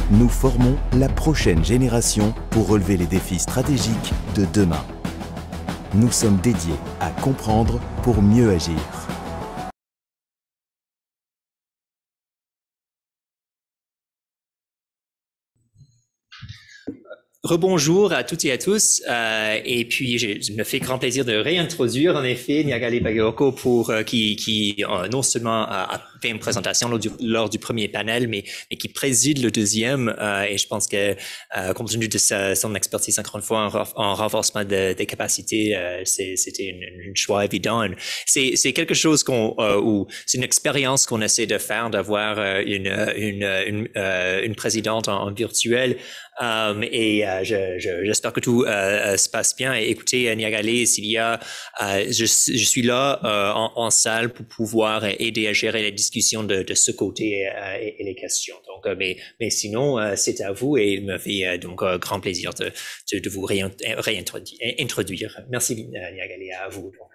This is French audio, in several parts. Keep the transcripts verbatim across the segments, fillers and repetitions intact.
Nous formons la prochaine génération pour relever les défis stratégiques de demain. Nous sommes dédiés à comprendre pour mieux agir. Rebonjour à toutes et à tous, euh, et puis je me fait grand plaisir de réintroduire en effet Niagali Bagayoko pour euh, qui, qui euh, non seulement a, a fait une présentation lors du, lors du premier panel, mais, mais qui préside le deuxième, euh, et je pense que euh, compte tenu de sa, son expertise encore une fois en, en renforcement de, des capacités, euh, c'était un choix évident. C'est quelque chose qu'on, euh, ou c'est une expérience qu'on essaie de faire, d'avoir euh, une, une, une, euh, une présidente en, en virtuel. Um, et euh, j'espère je, je, que tout euh, se passe bien. Et écoutez, Niagali, s'il y a, euh, je, je suis là euh, en, en salle pour pouvoir aider à gérer les discussions de, de ce côté euh, et, et les questions. Donc, euh, mais, mais sinon, euh, c'est à vous et il me fait euh, donc euh, grand plaisir de, de, de vous réintroduire. Merci, Niagali, à vous. Donc.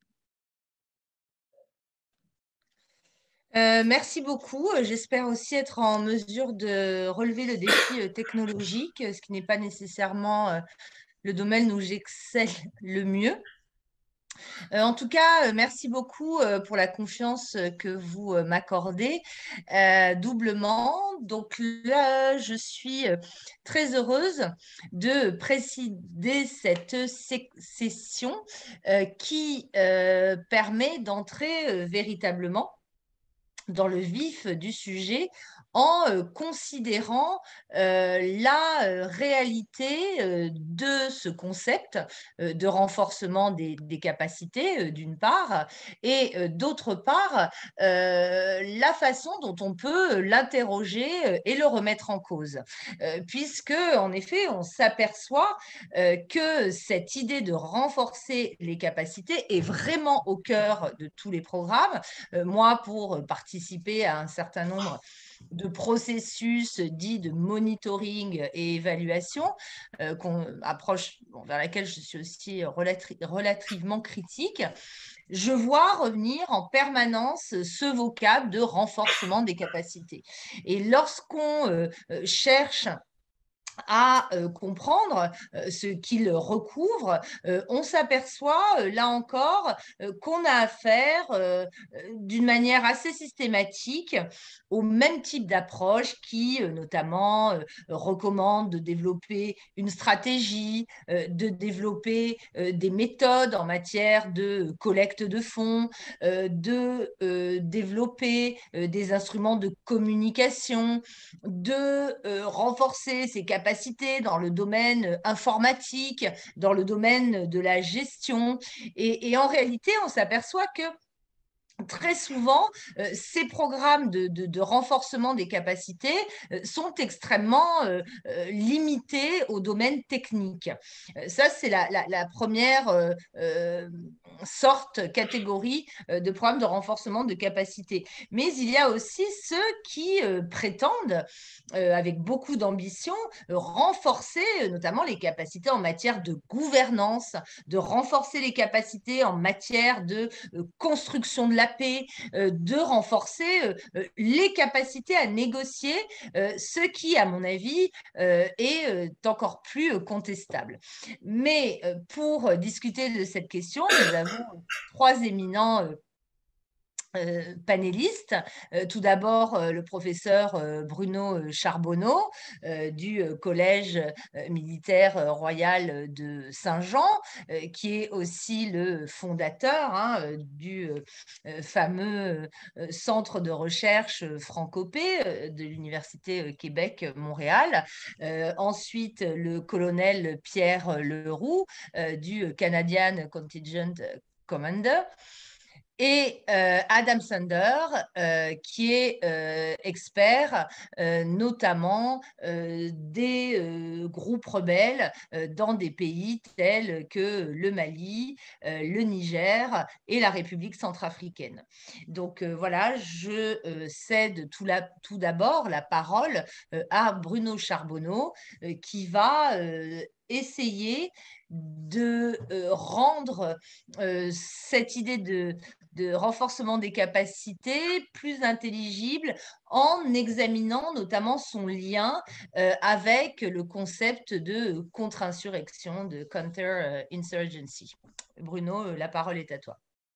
Euh, merci beaucoup. J'espère aussi être en mesure de relever le défi technologique, ce qui n'est pas nécessairement le domaine où j'excelle le mieux. Euh, en tout cas, merci beaucoup pour la confiance que vous m'accordez euh, doublement. Donc là, je suis très heureuse de présider cette session euh, qui euh, permet d'entrer euh, véritablement dans le vif du sujet en euh, considérant euh, la euh, réalité euh, de ce concept euh, de renforcement des, des capacités, euh, d'une part, et euh, d'autre part, euh, la façon dont on peut l'interroger euh, et le remettre en cause. Euh, puisque, en effet, on s'aperçoit euh, que cette idée de renforcer les capacités est vraiment au cœur de tous les programmes. Euh, moi, pour participer à un certain nombre de processus dits de monitoring et évaluation, euh, qu'on approche, bon, vers laquelle je suis aussi relati relativement critique, je vois revenir en permanence ce vocable de renforcement des capacités. Et lorsqu'on euh, cherche à euh, comprendre euh, ce qu'il recouvre, euh, on s'aperçoit, euh, là encore, euh, qu'on a affaire euh, d'une manière assez systématique au même type d'approche qui, euh, notamment, euh, recommande de développer une stratégie, euh, de développer euh, des méthodes en matière de collecte de fonds, euh, de euh, développer euh, des instruments de communication, de euh, renforcer ses capacités capacités dans le domaine informatique, dans le domaine de la gestion. Et, et en réalité, on s'aperçoit que très souvent, euh, ces programmes de, de, de renforcement des capacités euh, sont extrêmement euh, euh, limités au domaine technique. Euh, ça, c'est la, la, la première euh, euh, sorte, catégorie euh, de programmes de renforcement de capacités. Mais il y a aussi ceux qui euh, prétendent, euh, avec beaucoup d'ambition, euh, renforcer euh, notamment les capacités en matière de gouvernance, de renforcer les capacités en matière de euh, construction de la paix, euh, de renforcer euh, les capacités à négocier, euh, ce qui, à mon avis, euh, est euh, encore plus euh, contestable. Mais euh, pour discuter de cette question, nous avons trois éminents euh, Euh, panélistes. Euh, tout d'abord, euh, le professeur euh, Bruno Charbonneau euh, du euh, Collège euh, militaire euh, royal de Saint-Jean, euh, qui est aussi le fondateur hein, du euh, fameux euh, centre de recherche Francopé euh, de l'Université Québec-Montréal. Euh, ensuite, le colonel Pierre Leroux euh, du Canadian Contingent Commander. Et euh, Adam Sander, euh, qui est euh, expert euh, notamment euh, des euh, groupes rebelles euh, dans des pays tels que le Mali, euh, le Niger et la République centrafricaine. Donc euh, voilà, je euh, cède tout, la, tout d'abord la parole euh, à Bruno Charbonneau, euh, qui va euh, essayer de euh, rendre euh, cette idée de, de renforcement des capacités plus intelligible en examinant notamment son lien euh, avec le concept de contre-insurrection, de counter-insurgency. Bruno, la parole est à toi.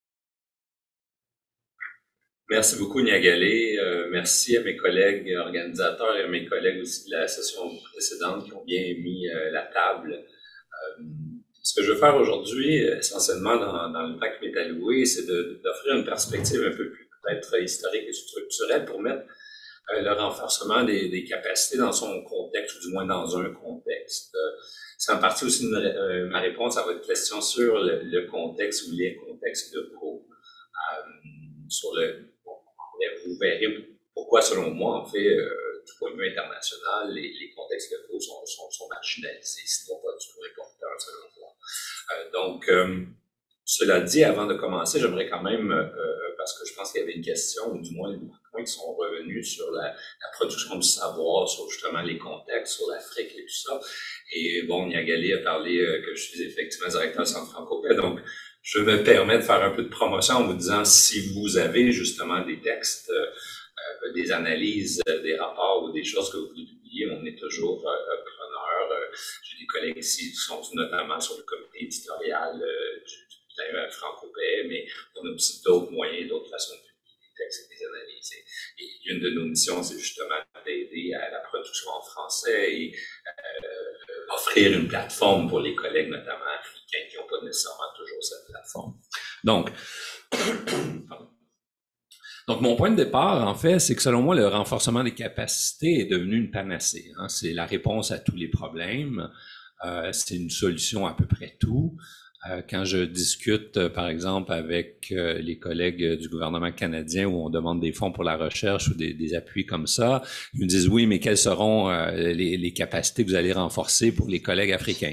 Merci beaucoup, Niagalé. Euh, merci à mes collègues organisateurs et à mes collègues aussi de la session précédente qui ont bien mis euh, la table. Euh, ce que je veux faire aujourd'hui, essentiellement dans, dans le temps qui m'est alloué, c'est de, d'offrir une perspective un peu plus peut-être historique et structurelle pour mettre euh, le renforcement des, des capacités dans son contexte, ou du moins dans un contexte. Euh, c'est en partie aussi une, euh, ma réponse à votre question sur le, le contexte ou les contextes de cours. Euh, sur le Vous verrez pourquoi, selon moi, en fait, euh, du point de vue international, les, les contextes locaux sont, sont, sont marginalisés, sinon pas du tout récolteurs, selon moi. Euh, donc, euh, cela dit, avant de commencer, j'aimerais quand même, euh, parce que je pense qu'il y avait une question, ou du moins beaucoup de points qui sont revenus sur la, la production du savoir, sur justement les contextes, sur l'Afrique et tout ça. Et bon, Niagalé a parlé euh, que je suis effectivement directeur du Centre Francopais, donc je me permets de faire un peu de promotion en vous disant si vous avez justement des textes, euh, des analyses, des rapports ou des choses que vous voulez publier, on est toujours euh, preneur. Euh, j'ai des collègues ici qui sont notamment sur le comité éditorial euh, du, du Francopais, mais on a aussi d'autres moyens, d'autres façons de publier des textes et des analyses. Et, et une de nos missions, c'est justement d'aider à la production en français et euh, offrir une plateforme pour les collègues, notamment africains, qui n'ont pas nécessairement toujours cette plateforme. Donc, Donc, mon point de départ, en fait, c'est que selon moi, le renforcement des capacités est devenu une panacée. Hein. C'est la réponse à tous les problèmes. Euh, c'est une solution à peu près tout. Euh, quand je discute, euh, par exemple, avec euh, les collègues du gouvernement canadien où on demande des fonds pour la recherche ou des, des appuis comme ça, ils me disent, oui, mais quelles seront euh, les, les capacités que vous allez renforcer pour les collègues africains?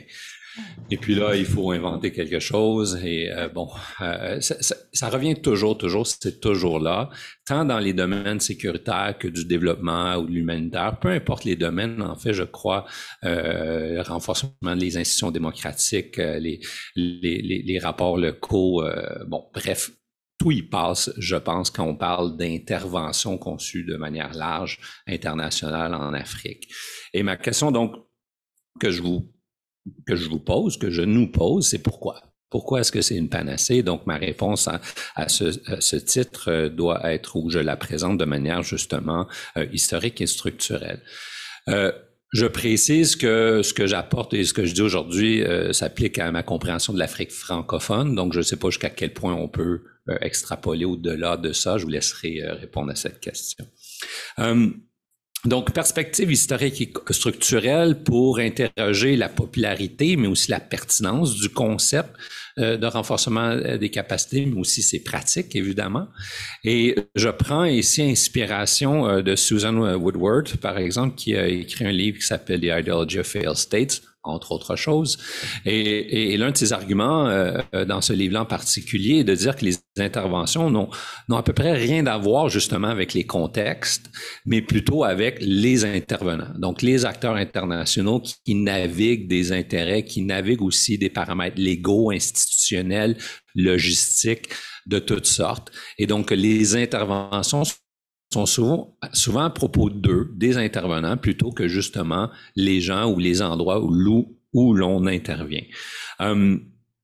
Et puis là, il faut inventer quelque chose et euh, bon, euh, ça, ça, ça revient toujours, toujours, c'est toujours là, tant dans les domaines sécuritaires que du développement ou de l'humanitaire, peu importe les domaines, en fait, je crois, euh, le renforcement des institutions démocratiques, euh, les, les, les, les rapports locaux, euh, bon, bref, tout y passe, je pense, quand on parle d'intervention conçue de manière large, internationale en Afrique. Et ma question, donc, que je vous que je vous pose, que je nous pose, c'est pourquoi? Pourquoi est-ce que c'est une panacée? Donc, ma réponse à, à, ce, à ce titre euh, doit être, ou je la présente de manière justement euh, historique et structurelle. Euh, je précise que ce que j'apporte et ce que je dis aujourd'hui euh, s'applique à ma compréhension de l'Afrique francophone, donc je ne sais pas jusqu'à quel point on peut euh, extrapoler au-delà de ça. Je vous laisserai euh, répondre à cette question. Euh, Donc, perspective historique et structurelle pour interroger la popularité, mais aussi la pertinence du concept euh, de renforcement des capacités, mais aussi ses pratiques, évidemment. Et je prends ici inspiration euh, de Susan Woodward, par exemple, qui a écrit un livre qui s'appelle The Ideology of Failed States, entre autres choses. Et, et, et l'un de ses arguments euh, dans ce livre-là en particulier est de dire que les interventions n'ont, n'ont à peu près rien à voir justement avec les contextes, mais plutôt avec les intervenants. Donc, les acteurs internationaux qui, qui naviguent des intérêts, qui naviguent aussi des paramètres légaux, institutionnels, logistiques, de toutes sortes. Et donc, les interventions sont souvent, souvent à propos d'eux, des intervenants, plutôt que justement les gens ou les endroits où, où l'on intervient. Euh,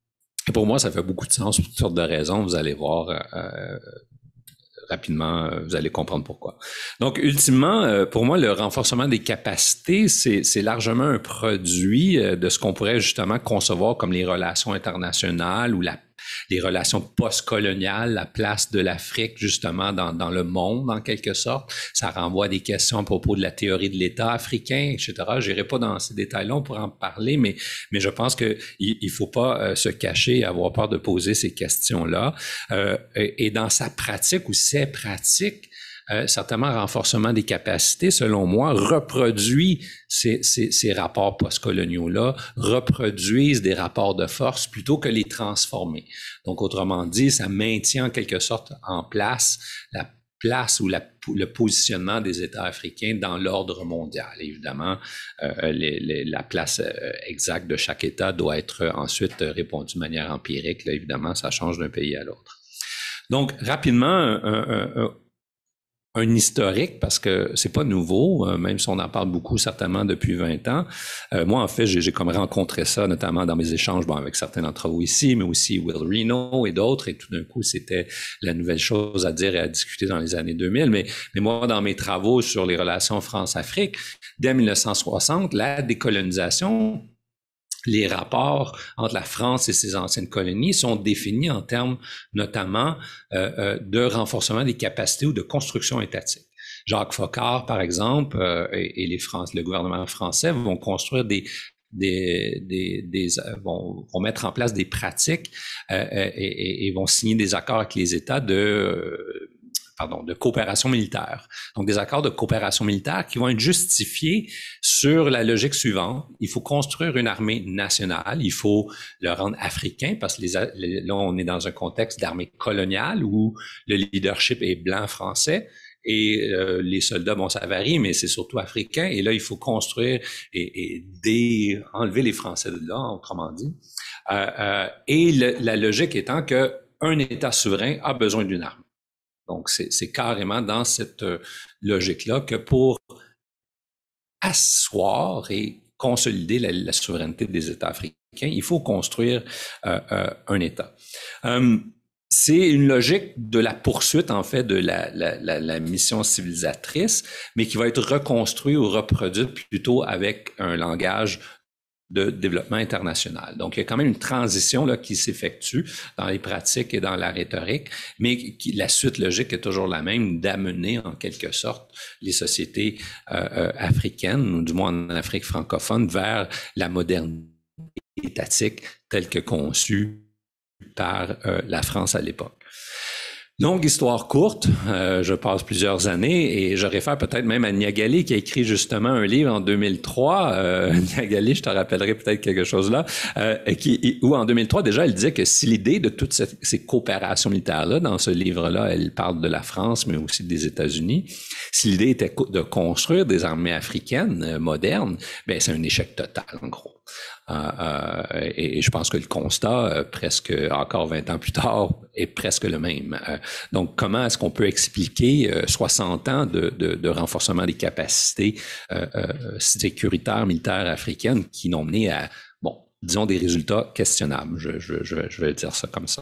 et pour moi, ça fait beaucoup de sens pour toutes sortes de raisons. Vous allez voir euh, rapidement, vous allez comprendre pourquoi. Donc, ultimement, pour moi, le renforcement des capacités, c'est, c'est largement un produit de ce qu'on pourrait justement concevoir comme les relations internationales ou la les relations post-coloniales, la place de l'Afrique justement dans, dans le monde en quelque sorte. Ça renvoie à des questions à propos de la théorie de l'État africain, et cetera. Je n'irai pas dans ces détails-là, on pourra en parler, mais, mais je pense qu'il ne faut pas euh, se cacher et avoir peur de poser ces questions-là. Euh, et, et dans sa pratique ou ses pratiques, Euh, certainement, renforcement des capacités, selon moi, reproduit ces, ces, ces rapports postcoloniaux-là, reproduisent des rapports de force plutôt que les transformer. Donc, autrement dit, ça maintient en quelque sorte en place la place ou la, le positionnement des États africains dans l'ordre mondial. Évidemment, euh, les, les, la place euh, exacte de chaque État doit être ensuite répondue de manière empirique. Là, évidemment, ça change d'un pays à l'autre. Donc, rapidement, un, un, un, un historique, parce que c'est pas nouveau, euh, même si on en parle beaucoup certainement depuis vingt ans. Euh, moi, en fait, j'ai, j'ai comme rencontré ça, notamment dans mes échanges bon, avec certains d'entre vous ici, mais aussi Will Reno et d'autres, et tout d'un coup, c'était la nouvelle chose à dire et à discuter dans les années deux mille. Mais, mais moi, dans mes travaux sur les relations France-Afrique, dès mille neuf cent soixante, la décolonisation, les rapports entre la France et ses anciennes colonies sont définis en termes notamment euh, euh, de renforcement des capacités ou de construction étatique. Jacques Foccart, par exemple, euh, et, et les France, le gouvernement français vont construire des Des, des, des euh, vont, vont mettre en place des pratiques euh, et, et vont signer des accords avec les États de euh, pardon, de coopération militaire. Donc, des accords de coopération militaire qui vont être justifiés sur la logique suivante. Il faut construire une armée nationale. Il faut le rendre africain parce que les, les, là, on est dans un contexte d'armée coloniale où le leadership est blanc français. Et euh, les soldats, bon, ça varie, mais c'est surtout africain. Et là, il faut construire et, et dé, enlever les Français de là, autrement dit. Euh, euh, et le, la logique étant qu'un État souverain a besoin d'une armée. Donc, c'est, c'est carrément dans cette euh, logique-là que pour asseoir et consolider la, la souveraineté des États africains, il faut construire euh, euh, un État. Euh, C'est une logique de la poursuite, en fait, de la, la, la, la mission civilisatrice, mais qui va être reconstruite ou reproduite plutôt avec un langage de développement international. Donc, il y a quand même une transition là qui s'effectue dans les pratiques et dans la rhétorique, mais qui, la suite logique est toujours la même, d'amener en quelque sorte les sociétés euh, euh, africaines, ou du moins en Afrique francophone, vers la modernité étatique telle que conçue par euh, la France à l'époque. Longue histoire courte, euh, je passe plusieurs années et je réfère peut-être même à Niagali qui a écrit justement un livre en deux mille trois. Euh, Niagali, je te rappellerai peut-être quelque chose là, euh, qui, où en deux mille trois déjà elle disait que si l'idée de toutes ces, ces coopérations militaires-là, dans ce livre-là, elle parle de la France mais aussi des États-Unis, si l'idée était de construire des armées africaines euh, modernes, ben c'est un échec total en gros. Euh, euh, et, et je pense que le constat, euh, presque encore vingt ans plus tard, est presque le même. Euh, donc, comment est-ce qu'on peut expliquer euh, soixante ans de, de, de renforcement des capacités euh, euh, sécuritaires militaires africaines qui n'ont mené à, bon, disons, des résultats questionnables. Je, je, je, je vais dire ça comme ça.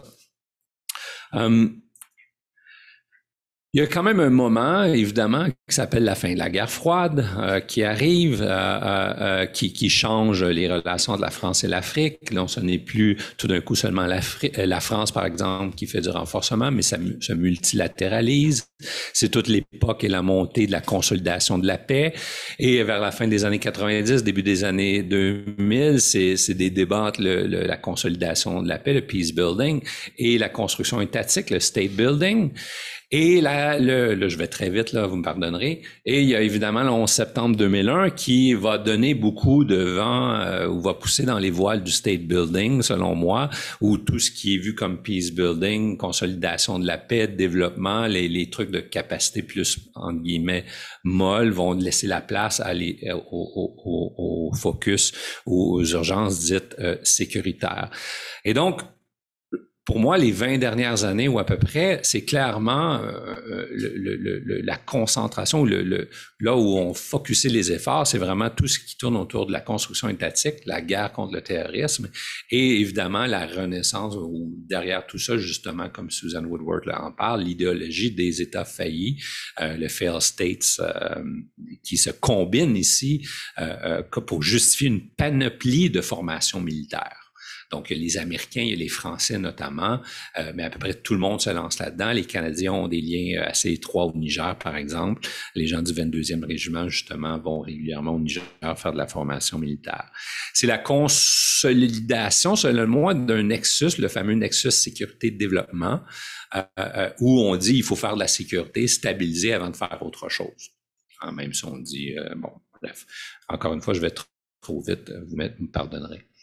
Euh, Il y a quand même un moment, évidemment, qui s'appelle la fin de la guerre froide, euh, qui arrive, euh, euh, qui, qui change les relations de la France et l'Afrique. Là, ce n'est plus tout d'un coup seulement la France, par exemple, qui fait du renforcement, mais ça se multilatéralise. C'est toute l'époque et la montée de la consolidation de la paix. Et vers la fin des années quatre-vingt-dix, début des années deux mille, c'est, c'est des débats entre le, le, la consolidation de la paix, le peace building, et la construction étatique, le state building. Et là, le, là, je vais très vite, là, vous me pardonnerez. Et il y a évidemment le onze septembre deux mille un qui va donner beaucoup de vent, euh, ou va pousser dans les voiles du state building, selon moi, où tout ce qui est vu comme peace building, consolidation de la paix, développement, les, les trucs de capacité plus, entre guillemets, molles, vont laisser la place à les, au, au, au, au focus, aux urgences dites euh, sécuritaires. Et donc, pour moi, les vingt dernières années ou à peu près, c'est clairement euh, le, le, le, la concentration, le, le, là où on focusait les efforts, c'est vraiment tout ce qui tourne autour de la construction étatique, la guerre contre le terrorisme et évidemment la renaissance, ou derrière tout ça, justement, comme Susan Woodward là, en parle, l'idéologie des États faillis, euh, le failed states, euh, qui se combine ici euh, euh, pour justifier une panoplie de formations militaires. Donc, il y a les Américains, il y a les Français notamment, euh, mais à peu près tout le monde se lance là-dedans. Les Canadiens ont des liens assez étroits au Niger, par exemple. Les gens du vingt-deuxième régiment, justement, vont régulièrement au Niger faire de la formation militaire. C'est la consolidation, selon moi, d'un nexus, le fameux nexus sécurité-développement, euh, euh, où on dit il faut faire de la sécurité, stabiliser avant de faire autre chose. Enfin, même si on dit, euh, bon, bref. Encore une fois, je vais trop, trop vite, vous me pardonnerez.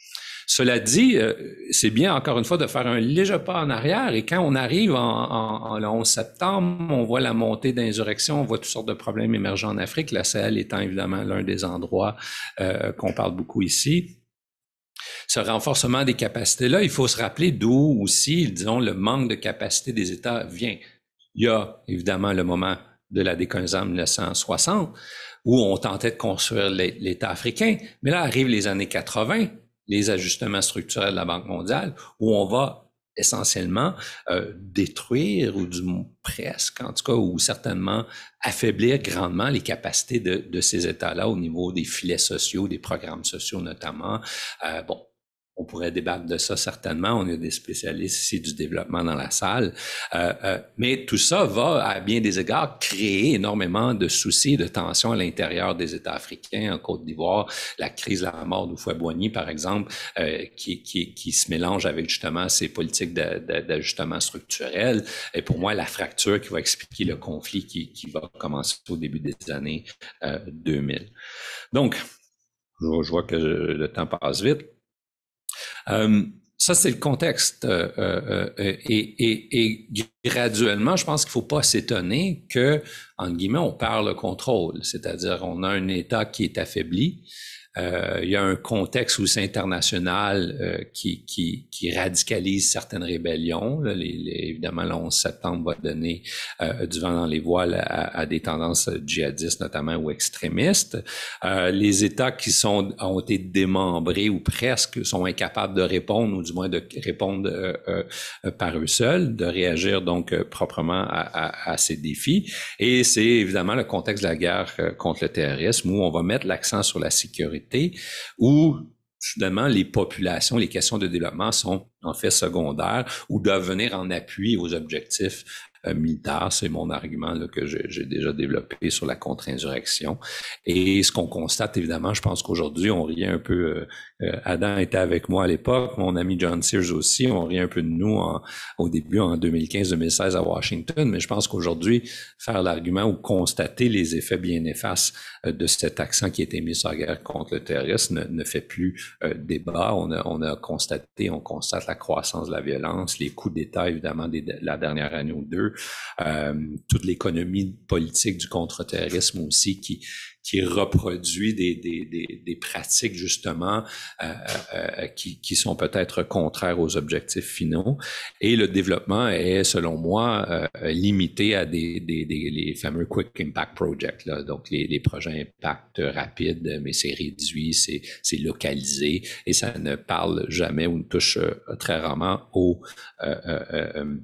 Cela dit, euh, c'est bien encore une fois de faire un léger pas en arrière et quand on arrive en, en, en le onze septembre, on voit la montée d'insurrection, on voit toutes sortes de problèmes émergents en Afrique, la Sahel étant évidemment l'un des endroits euh, qu'on parle beaucoup ici. Ce renforcement des capacités-là, il faut se rappeler d'où aussi, disons, le manque de capacité des États vient. Il y a évidemment le moment de la décolonisation en mille neuf cent soixante, où on tentait de construire l'État africain, mais là arrivent les années quatre-vingt, les ajustements structurels de la Banque mondiale, où on va essentiellement euh, détruire, ou du presque, en tout cas, ou certainement affaiblir grandement les capacités de, de ces États-là au niveau des filets sociaux, des programmes sociaux notamment. Euh, bon, on pourrait débattre de ça certainement. On a des spécialistes ici du développement dans la salle. Euh, euh, mais tout ça va, à bien des égards, créer énormément de soucis, de tensions à l'intérieur des États africains. En Côte d'Ivoire, la crise de la mort d'Houphouët-Boigny, par exemple, euh, qui, qui, qui se mélange avec justement ces politiques d'ajustement structurel. Et pour moi, la fracture qui va expliquer le conflit qui, qui va commencer au début des années euh, deux mille. Donc, je vois que le temps passe vite. Euh, ça, c'est le contexte. Euh, euh, et, et, et graduellement, je pense qu'il ne faut pas s'étonner que, entre guillemets, on perd le contrôle. C'est-à-dire, on a un État qui est affaibli. Euh, il y a un contexte aussi international euh, qui, qui, qui radicalise certaines rébellions. Là, les, les, évidemment, le onze septembre va donner euh, du vent dans les voiles à, à des tendances djihadistes notamment ou extrémistes. Euh, les États qui sont ont été démembrés ou presque sont incapables de répondre ou du moins de répondre euh, euh, par eux seuls, de réagir donc euh, proprement à, à, à ces défis. Et c'est évidemment le contexte de la guerre euh, contre le terrorisme où on va mettre l'accent sur la sécurité, où soudainement les populations, les questions de développement sont en fait secondaires ou doivent venir en appui aux objectifs euh, militaires. C'est mon argument là, que j'ai déjà développé sur la contre-insurrection. Et ce qu'on constate, évidemment, je pense qu'aujourd'hui, on riait un peu, euh, Adam était avec moi à l'époque, mon ami John Sears aussi, on riait un peu de nous en, au début, en deux mille quinze deux mille seize à Washington, mais je pense qu'aujourd'hui, faire l'argument ou constater les effets bien néfastes euh, de cet accent qui a été mis sur la guerre contre le terrorisme ne, ne fait plus euh, débat. On a, on a constaté, on constate la croissance de la violence, les coups d'État, évidemment, de la dernière année ou deux, euh, toute l'économie politique du contre-terrorisme aussi qui qui reproduit des, des, des, des pratiques justement euh, euh, qui, qui sont peut-être contraires aux objectifs finaux. Et le développement est, selon moi, euh, limité à des, des, des les fameux Quick Impact Projects, là. Donc les, les projets impact rapides, mais c'est réduit, c'est, c'est localisé et ça ne parle jamais ou ne touche euh, très rarement aux euh, euh, euh,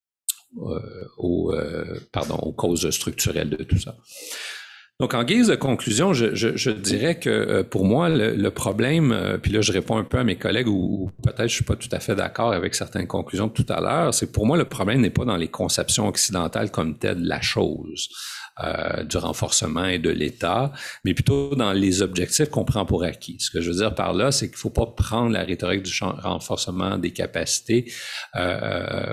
Euh, aux, euh, pardon, aux causes structurelles de tout ça. Donc, en guise de conclusion, je, je, je dirais que euh, pour moi, le, le problème, euh, puis là, je réponds un peu à mes collègues ou, ou peut-être je suis pas tout à fait d'accord avec certaines conclusions de tout à l'heure, c'est que pour moi, le problème n'est pas dans les conceptions occidentales comme telles de la chose, euh, du renforcement et de l'État, mais plutôt dans les objectifs qu'on prend pour acquis. Ce que je veux dire par là, c'est qu'il faut pas prendre la rhétorique du renforcement des capacités euh,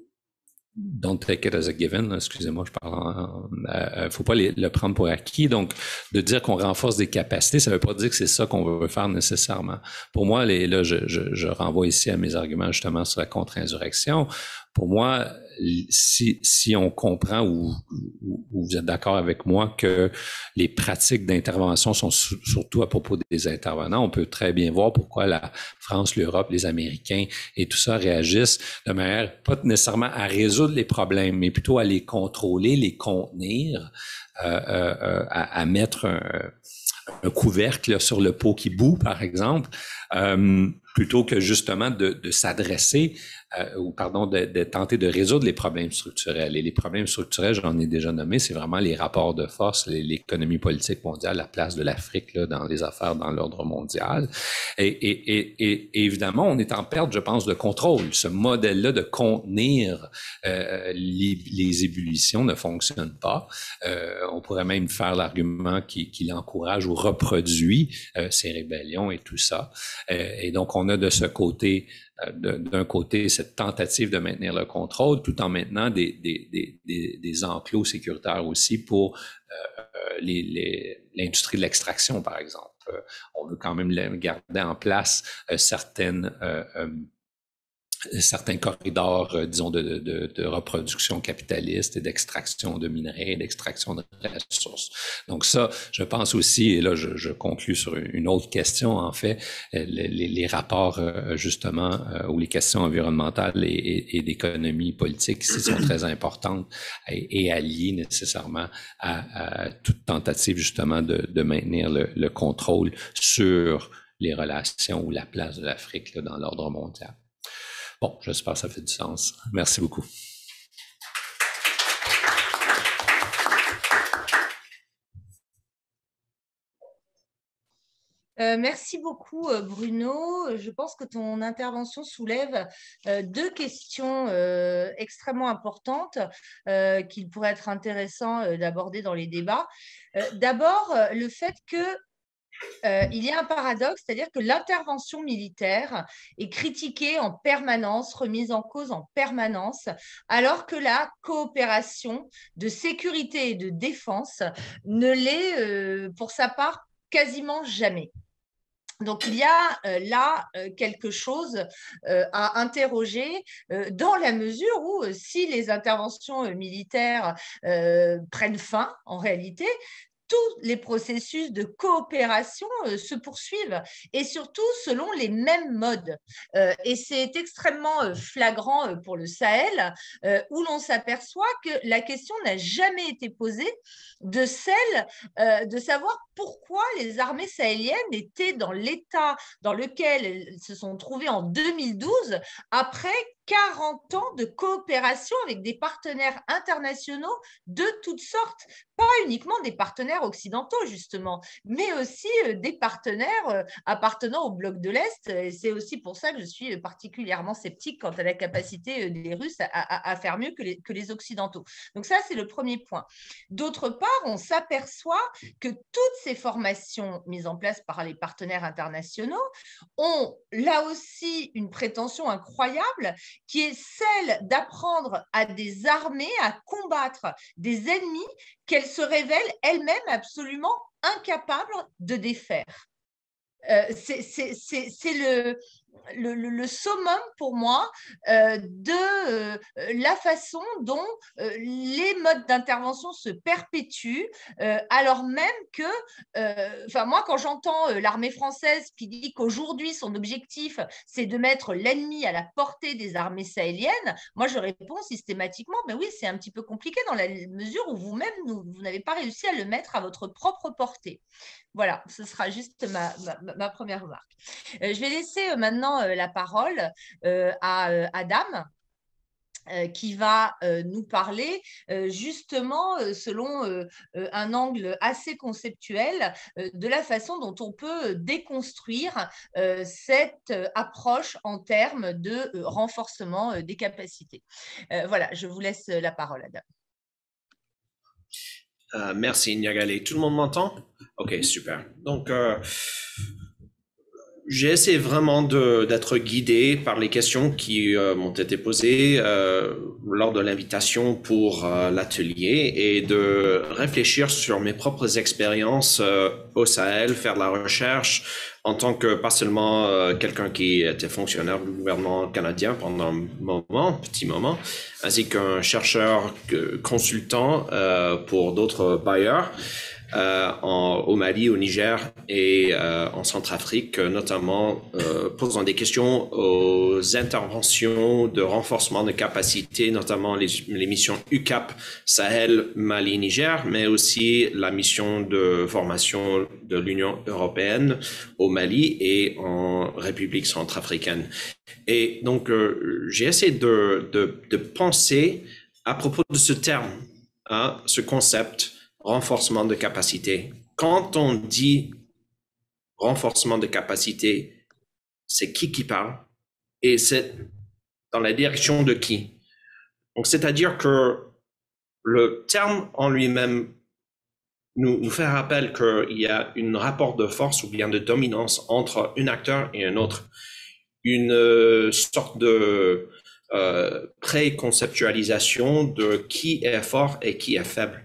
don't take it as a given, excusez-moi, je parle en, euh, faut pas les, le prendre pour acquis. Donc, de dire qu'on renforce des capacités, ça veut pas dire que c'est ça qu'on veut faire nécessairement. Pour moi, les, là, je, je, je renvoie ici à mes arguments justement sur la contre-insurrection. Pour moi, si, si on comprend ou, ou, ou vous êtes d'accord avec moi que les pratiques d'intervention sont su, surtout à propos des intervenants, on peut très bien voir pourquoi la France, l'Europe, les Américains et tout ça réagissent de manière pas nécessairement à résoudre les problèmes, mais plutôt à les contrôler, les contenir, euh, euh, à, à mettre un, un couvercle là, sur le pot qui bout, par exemple, euh, plutôt que justement de, de s'adresser euh, ou pardon, de, de tenter de résoudre les problèmes structurels. Et les problèmes structurels, j'en ai déjà nommé, c'est vraiment les rapports de force, l'économie politique mondiale, la place de l'Afrique là, dans les affaires, dans l'ordre mondial. Et, et, et, et évidemment, on est en perte, je pense, de contrôle. Ce modèle-là de contenir euh, les, les ébullitions ne fonctionne pas. Euh, on pourrait même faire l'argument qu'il, qu'il encourage ou reproduit euh, ces rébellions et tout ça. Euh, et donc, on a de ce côté, euh, d'un côté, cette tentative de maintenir le contrôle, tout en maintenant des, des, des, des, des enclos sécuritaires aussi pour euh, les, les, l'industrie de l'extraction, par exemple. Euh, on veut quand même garder en place euh, certaines euh, euh, certains corridors, euh, disons, de, de, de reproduction capitaliste et d'extraction de minerais et d'extraction de ressources. Donc ça, je pense aussi, et là je, je conclus sur une autre question, en fait, les, les rapports euh, justement euh, ou les questions environnementales et, et, et d'économie politique ici sont très importantes et, et alliées nécessairement à, à toute tentative justement de, de maintenir le, le contrôle sur les relations ou la place de l'Afrique là, dans l'ordre mondial. Bon, j'espère que ça fait du sens. Merci beaucoup. Euh, merci beaucoup, Bruno. Je pense que ton intervention soulève euh, deux questions euh, extrêmement importantes euh, qu'il pourrait être intéressant euh, d'aborder dans les débats. Euh, D'abord, le fait que Euh, il y a un paradoxe, c'est-à-dire que l'intervention militaire est critiquée en permanence, remise en cause en permanence, alors que la coopération de sécurité et de défense ne l'est euh, pour sa part quasiment jamais. Donc, il y a euh, là euh, quelque chose euh, à interroger euh, dans la mesure où euh, si les interventions euh, militaires euh, prennent fin, en réalité, tous les processus de coopération euh, se poursuivent et surtout selon les mêmes modes. Euh, et c'est extrêmement euh, flagrant euh, pour le Sahel euh, où l'on s'aperçoit que la question n'a jamais été posée de celle euh, de savoir pourquoi les armées sahéliennes étaient dans l'état dans lequel elles se sont trouvées en deux mille douze après quarante ans de coopération avec des partenaires internationaux de toutes sortes, pas uniquement des partenaires occidentaux justement, mais aussi des partenaires appartenant au bloc de l'Est. Et c'est aussi pour ça que je suis particulièrement sceptique quant à la capacité des Russes à, à, à faire mieux que les, que les Occidentaux. Donc ça, c'est le premier point. D'autre part, on s'aperçoit que toutes ces formations mises en place par les partenaires internationaux ont là aussi une prétention incroyable qui est celle d'apprendre à des armées à combattre des ennemis qu'elles se révèlent elles-mêmes absolument incapables de défaire. Euh, c'est le, le, le summum pour moi euh, de euh, la façon dont euh, les modes d'intervention se perpétuent euh, alors même que, enfin euh, moi quand j'entends euh, l'armée française qui dit qu'aujourd'hui son objectif c'est de mettre l'ennemi à la portée des armées sahéliennes, moi je réponds systématiquement, mais oui c'est un petit peu compliqué dans la mesure où vous-même vous n'avez pas réussi à le mettre à votre propre portée. Voilà, ce sera juste ma, ma, ma première remarque. Euh, je vais laisser euh, maintenant euh, la parole euh, à euh, Adam, euh, qui va euh, nous parler euh, justement euh, selon euh, euh, un angle assez conceptuel euh, de la façon dont on peut déconstruire euh, cette euh, approche en termes de euh, renforcement euh, des capacités. Euh, voilà, je vous laisse la parole, Adam. Euh, merci, Niagale. Tout le monde m'entend? Ok, super. Donc, euh, j'ai essayé vraiment d'être guidé par les questions qui euh, m'ont été posées euh, lors de l'invitation pour euh, l'atelier et de réfléchir sur mes propres expériences euh, au Sahel, faire de la recherche en tant que pas seulement euh, quelqu'un qui était fonctionnaire du gouvernement canadien pendant un moment, petit moment, ainsi qu'un chercheur consultant euh, pour d'autres bailleurs. Euh, en, au Mali, au Niger et euh, en Centrafrique, notamment euh, posant des questions aux interventions de renforcement de capacité, notamment les, les missions U C A P, Sahel, Mali, Niger, mais aussi la mission de formation de l'Union européenne au Mali et en République centrafricaine. Et donc, euh, j'ai essayé de, de, de penser à propos de ce terme, hein, ce concept, renforcement de capacité. Quand on dit renforcement de capacité, c'est qui qui parle et c'est dans la direction de qui. Donc, c'est-à-dire que le terme en lui-même nous, nous fait rappel qu'il y a un rapport de force ou bien de dominance entre un acteur et un autre. Une euh, sorte de euh, préconceptualisation de qui est fort et qui est faible.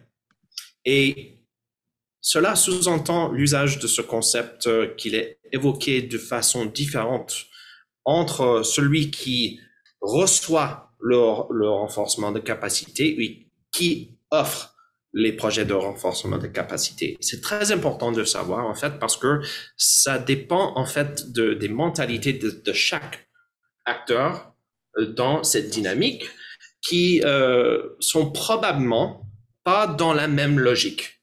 Et cela sous-entend l'usage de ce concept euh, qu'il est évoqué de façon différente entre celui qui reçoit le, le renforcement de capacité et qui offre les projets de renforcement de capacité. C'est très important de savoir, en fait, parce que ça dépend, en fait, de, des mentalités de, de chaque acteur dans cette dynamique qui euh, sont probablement pas dans la même logique.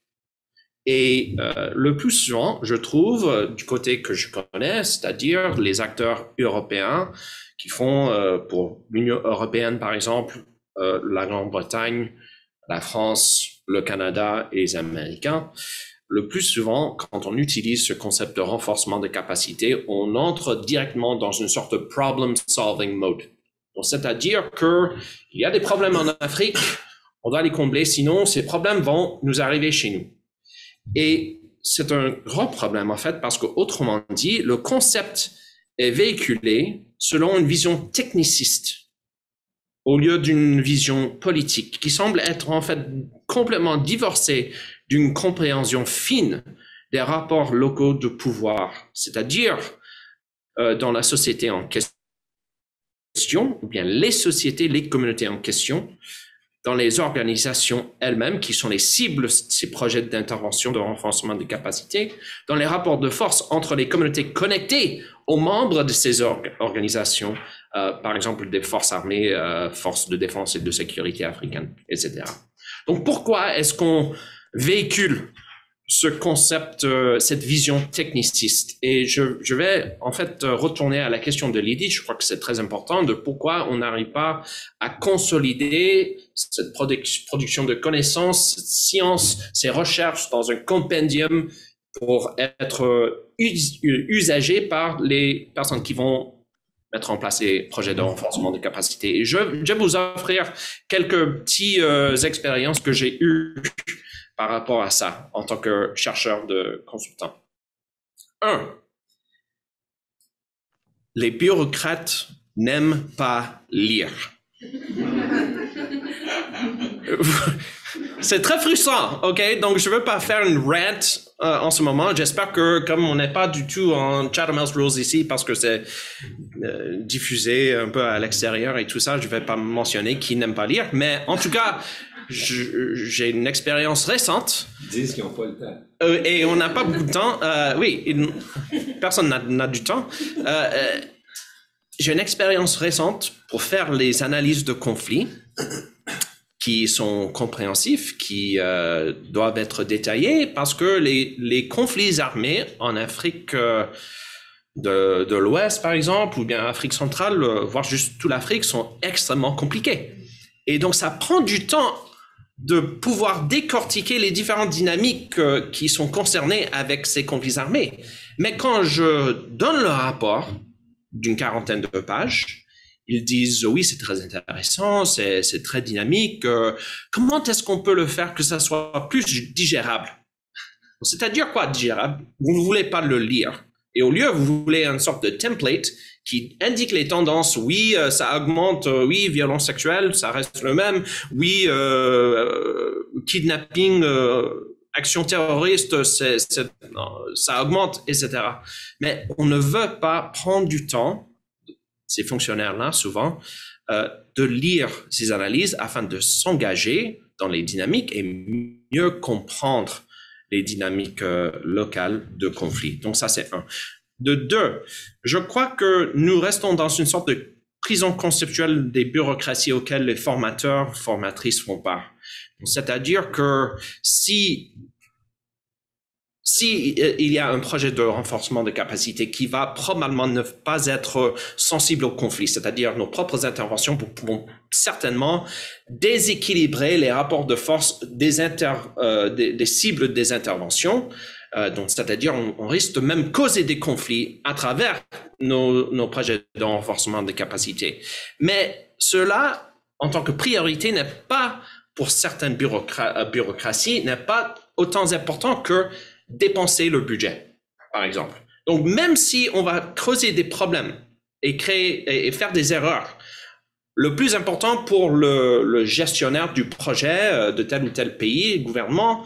Et euh, le plus souvent, je trouve, du côté que je connais, c'est-à-dire les acteurs européens qui font, euh, pour l'Union européenne, par exemple, euh, la Grande-Bretagne, la France, le Canada et les Américains, le plus souvent, quand on utilise ce concept de renforcement de capacité, on entre directement dans une sorte de problem-solving mode. Donc, c'est-à-dire qu'il y a des problèmes en Afrique, on doit les combler, sinon ces problèmes vont nous arriver chez nous. Et c'est un grand problème, en fait, parce qu'autrement dit, le concept est véhiculé selon une vision techniciste au lieu d'une vision politique qui semble être en fait complètement divorcée d'une compréhension fine des rapports locaux de pouvoir, c'est-à-dire euh, dans la société en question, ou bien les sociétés, les communautés en question, dans les organisations elles-mêmes qui sont les cibles de ces projets d'intervention de renforcement des capacités, dans les rapports de force entre les communautés connectées aux membres de ces org organisations, euh, par exemple des forces armées, euh, forces de défense et de sécurité africaines, et cetera. Donc pourquoi est-ce qu'on véhicule ce concept, euh, cette vision techniciste? Et je, je vais en fait retourner à la question de Lydie. Je crois que c'est très important de pourquoi on n'arrive pas à consolider cette produc production de connaissances, cette science, ces recherches dans un compendium pour être us usagé par les personnes qui vont mettre en place les projets de renforcement de capacité. Et je, je vais vous offrir quelques petites euh, expériences que j'ai eues par rapport à ça en tant que chercheur de consultant. Un, les bureaucrates n'aiment pas lire. C'est très frustrant, ok? Donc, je ne veux pas faire une rant euh, en ce moment. J'espère que, comme on n'est pas du tout en Chatham House Rules ici, parce que c'est euh, diffusé un peu à l'extérieur et tout ça, je ne vais pas mentionner qui n'aime pas lire. Mais en tout cas, j'ai une expérience récente. Ils disent qu'ils n'ont pas le temps. Euh, et on n'a pas beaucoup de temps. Euh, oui, une, personne n'a du temps. Euh, euh, j'ai une expérience récente pour faire les analyses de conflits qui sont compréhensifs, qui euh, doivent être détaillés, parce que les, les conflits armés en Afrique euh, de, de l'Ouest, par exemple, ou bien Afrique centrale, euh, voire juste toute l'Afrique, sont extrêmement compliqués. Et donc, ça prend du temps de pouvoir décortiquer les différentes dynamiques euh, qui sont concernées avec ces conflits armés. Mais quand je donne le rapport d'une quarantaine de pages, ils disent, oui, c'est très intéressant, c'est très dynamique. Euh, comment est-ce qu'on peut le faire que ça soit plus digérable? C'est-à-dire quoi, digérable? Vous ne voulez pas le lire. Et au lieu, vous voulez une sorte de template qui indique les tendances. Oui, euh, ça augmente. Euh, oui, violence sexuelle, ça reste le même. Oui, euh, euh, kidnapping, euh, action terroriste, c'est, c'est, non, ça augmente, et cetera. Mais on ne veut pas prendre du temps, ces fonctionnaires-là, souvent, euh, de lire ces analyses afin de s'engager dans les dynamiques et mieux comprendre les dynamiques euh, locales de conflit. Donc ça, c'est un. De deux, je crois que nous restons dans une sorte de prison conceptuelle des bureaucraties auxquelles les formateurs, formatrices font part. C'est-à-dire que si Si il y a un projet de renforcement de capacité qui va probablement ne pas être sensible au conflit, c'est-à-dire nos propres interventions pourront certainement déséquilibrer les rapports de force des, inter, euh, des, des cibles des interventions. Euh, donc, c'est-à-dire, on, on risque de même causer des conflits à travers nos, nos projets de renforcement de capacité. Mais cela, en tant que priorité, n'est pas, pour certaines bureaucra- bureaucraties, n'est pas autant important que dépenser le budget, par exemple. Donc, même si on va creuser des problèmes et créer et faire des erreurs, le plus important pour le, le gestionnaire du projet de tel ou tel pays, gouvernement,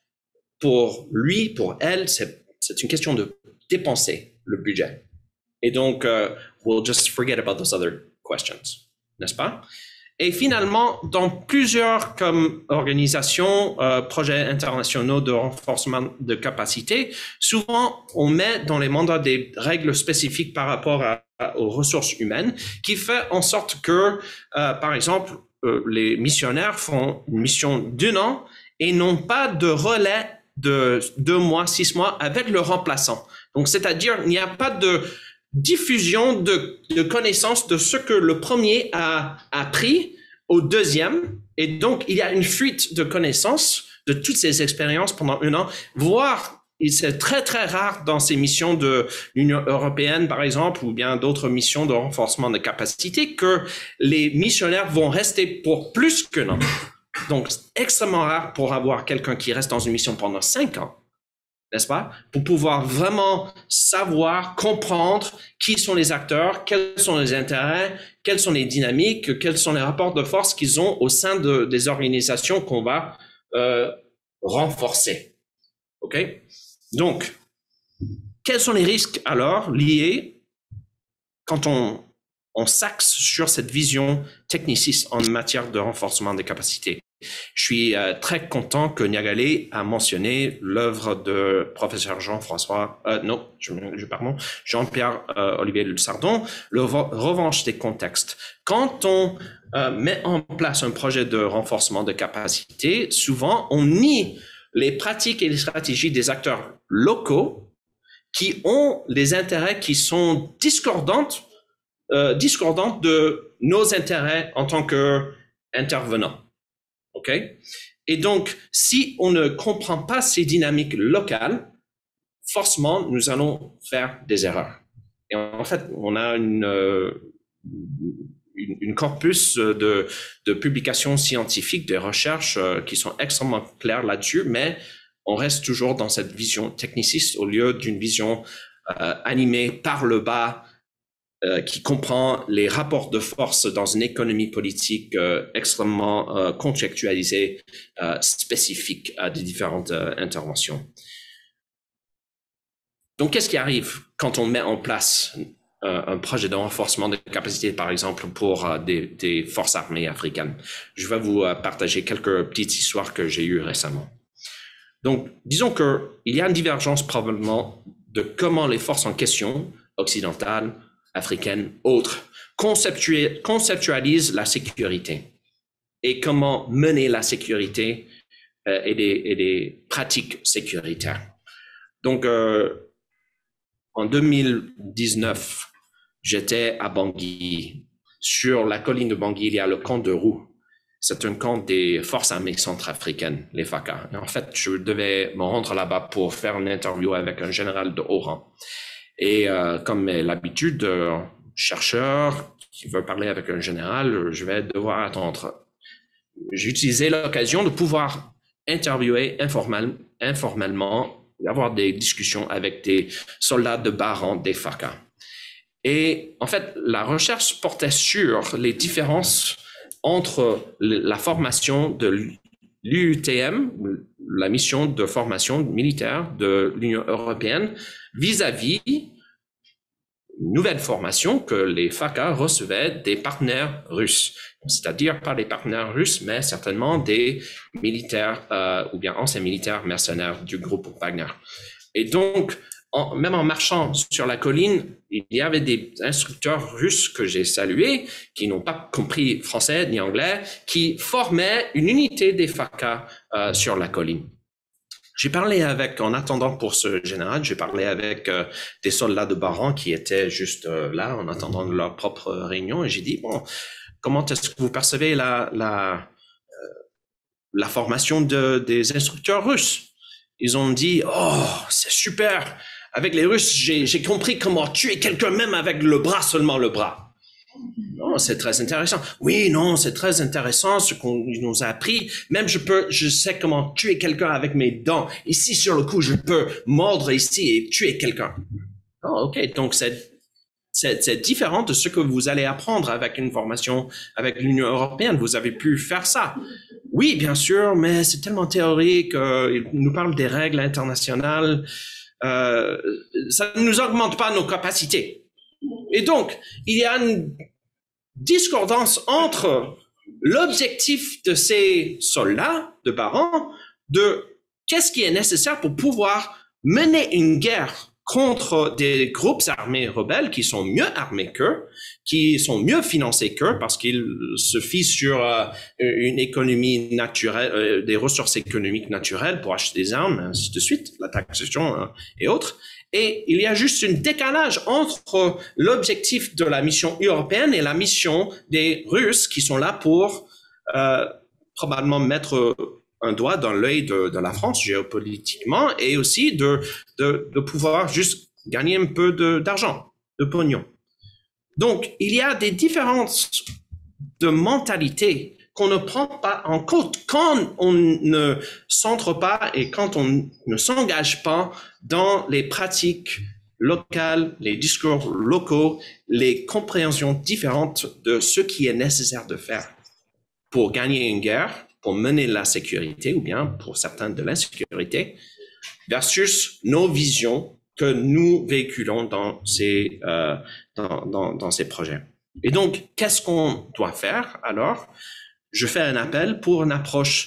pour lui, pour elle, c'est, c'est une question de dépenser le budget. Et donc, uh, we'll just forget about those other questions, n'est-ce pas? Et finalement, dans plusieurs comme organisations, euh, projets internationaux de renforcement de capacité, souvent on met dans les mandats des règles spécifiques par rapport à, à, aux ressources humaines, qui fait en sorte que, euh, par exemple, euh, les missionnaires font une mission d'un an et n'ont pas de relais de deux mois, six mois avec le remplaçant. Donc, c'est-à-dire, il n'y a pas de diffusion de, de connaissances de ce que le premier a appris au deuxième. Et donc, il y a une fuite de connaissances de toutes ces expériences pendant un an, voire c'est très, très rare dans ces missions de l'Union européenne, par exemple, ou bien d'autres missions de renforcement de capacité, que les missionnaires vont rester pour plus qu'un an. Donc, c'est extrêmement rare pour avoir quelqu'un qui reste dans une mission pendant cinq ans. N'est-ce pas? Pour pouvoir vraiment savoir, comprendre qui sont les acteurs, quels sont les intérêts, quelles sont les dynamiques, quels sont les rapports de force qu'ils ont au sein de, des organisations qu'on va euh, renforcer. OK? Donc, quels sont les risques alors liés quand on, on s'axe sur cette vision techniciste en matière de renforcement des capacités? Je suis euh, très content que Niagale a mentionné l'œuvre de professeur Jean-François, euh, non, je, je pardon, Jean-Pierre euh, Olivier Lussardon, le revanche des contextes. Quand on euh, met en place un projet de renforcement de capacité, souvent on nie les pratiques et les stratégies des acteurs locaux qui ont des intérêts qui sont discordantes, euh, discordantes de nos intérêts en tant qu'intervenants. OK? Et donc, si on ne comprend pas ces dynamiques locales, forcément, nous allons faire des erreurs. Et en fait, on a une, une, une corpus de, de publications scientifiques, de recherches qui sont extrêmement claires là-dessus, mais on reste toujours dans cette vision techniciste au lieu d'une vision euh, animée par le bas, Euh, qui comprend les rapports de force dans une économie politique euh, extrêmement euh, contextualisée, euh, spécifique à des différentes euh, interventions. Donc, qu'est-ce qui arrive quand on met en place euh, un projet de renforcement de capacité, par exemple, pour euh, des, des forces armées africaines? Je vais vous euh, partager quelques petites histoires que j'ai eues récemment. Donc, disons qu'il y a une divergence probablement de comment les forces en question, occidentales, africaines, autres, conceptualisent la sécurité et comment mener la sécurité euh, et, des, et des pratiques sécuritaires. Donc, euh, en deux mille dix-neuf, j'étais à Bangui. Sur la colline de Bangui, il y a le camp de Roux. C'est un camp des forces armées centrafricaines, les F A C A. Et en fait, je devais me rendre là-bas pour faire une interview avec un général de haut rang. Et euh, comme l'habitude, euh, chercheur qui veut parler avec un général, je vais devoir attendre. J'ai utilisé l'occasion de pouvoir interviewer informel, informellement, avoir des discussions avec des soldats de bas rang des F A C A. Et en fait, la recherche portait sur les différences entre la formation de l'U T M, la mission de formation militaire de l'Union européenne, vis-à-vis une nouvelle formation que les F A C A recevaient des partenaires russes, c'est-à-dire pas des partenaires russes, mais certainement des militaires euh, ou bien anciens militaires mercenaires du groupe Wagner. Et donc, en, même en marchant sur la colline, il y avait des instructeurs russes que j'ai salués, qui n'ont pas compris français ni anglais, qui formaient une unité des F A C A euh, sur la colline. J'ai parlé avec, en attendant pour ce général, j'ai parlé avec euh, des soldats de bas rang qui étaient juste euh, là en attendant leur propre réunion, et j'ai dit, bon, comment est-ce que vous percevez la, la, euh, la formation de, des instructeurs russes? Ils ont dit, oh, c'est super, avec les Russes, j'ai, j'ai compris comment tuer quelqu'un même avec le bras, seulement le bras. Non, c'est très intéressant. Oui, non, c'est très intéressant ce qu'on nous a appris. Même je peux, je sais comment tuer quelqu'un avec mes dents. Ici, sur le coup, je peux mordre ici et tuer quelqu'un. Oh, ok. Donc, c'est, c'est, c'est différent de ce que vous allez apprendre avec une formation avec l'Union européenne. Vous avez pu faire ça. Oui, bien sûr, mais c'est tellement théorique. Euh, il nous parle des règles internationales. Euh, ça ne nous augmente pas nos capacités. Et donc, il y a une discordance entre l'objectif de ces soldats de Baron, de qu'est-ce qui est nécessaire pour pouvoir mener une guerre contre des groupes armés rebelles qui sont mieux armés qu'eux, qui sont mieux financés qu'eux parce qu'ils se fient sur euh, une économie naturelle, euh, des ressources économiques naturelles pour acheter des armes, ainsi de suite, la taxation euh, et autres. Et il y a juste un décalage entre l'objectif de la mission européenne et la mission des Russes qui sont là pour euh, probablement mettre un doigt dans l'œil de, de la France géopolitiquement et aussi de, de, de pouvoir juste gagner un peu de, d'argent, de pognon. Donc, il y a des différences de mentalité qu'on ne prend pas en compte quand on ne centre pas et quand on ne s'engage pas dans les pratiques locales, les discours locaux, les compréhensions différentes de ce qui est nécessaire de faire pour gagner une guerre, pour mener la sécurité ou bien pour certains de l'insécurité, versus nos visions que nous véhiculons dans ces, euh, dans, dans, dans ces projets. Et donc, qu'est-ce qu'on doit faire alors? Je fais un appel pour une approche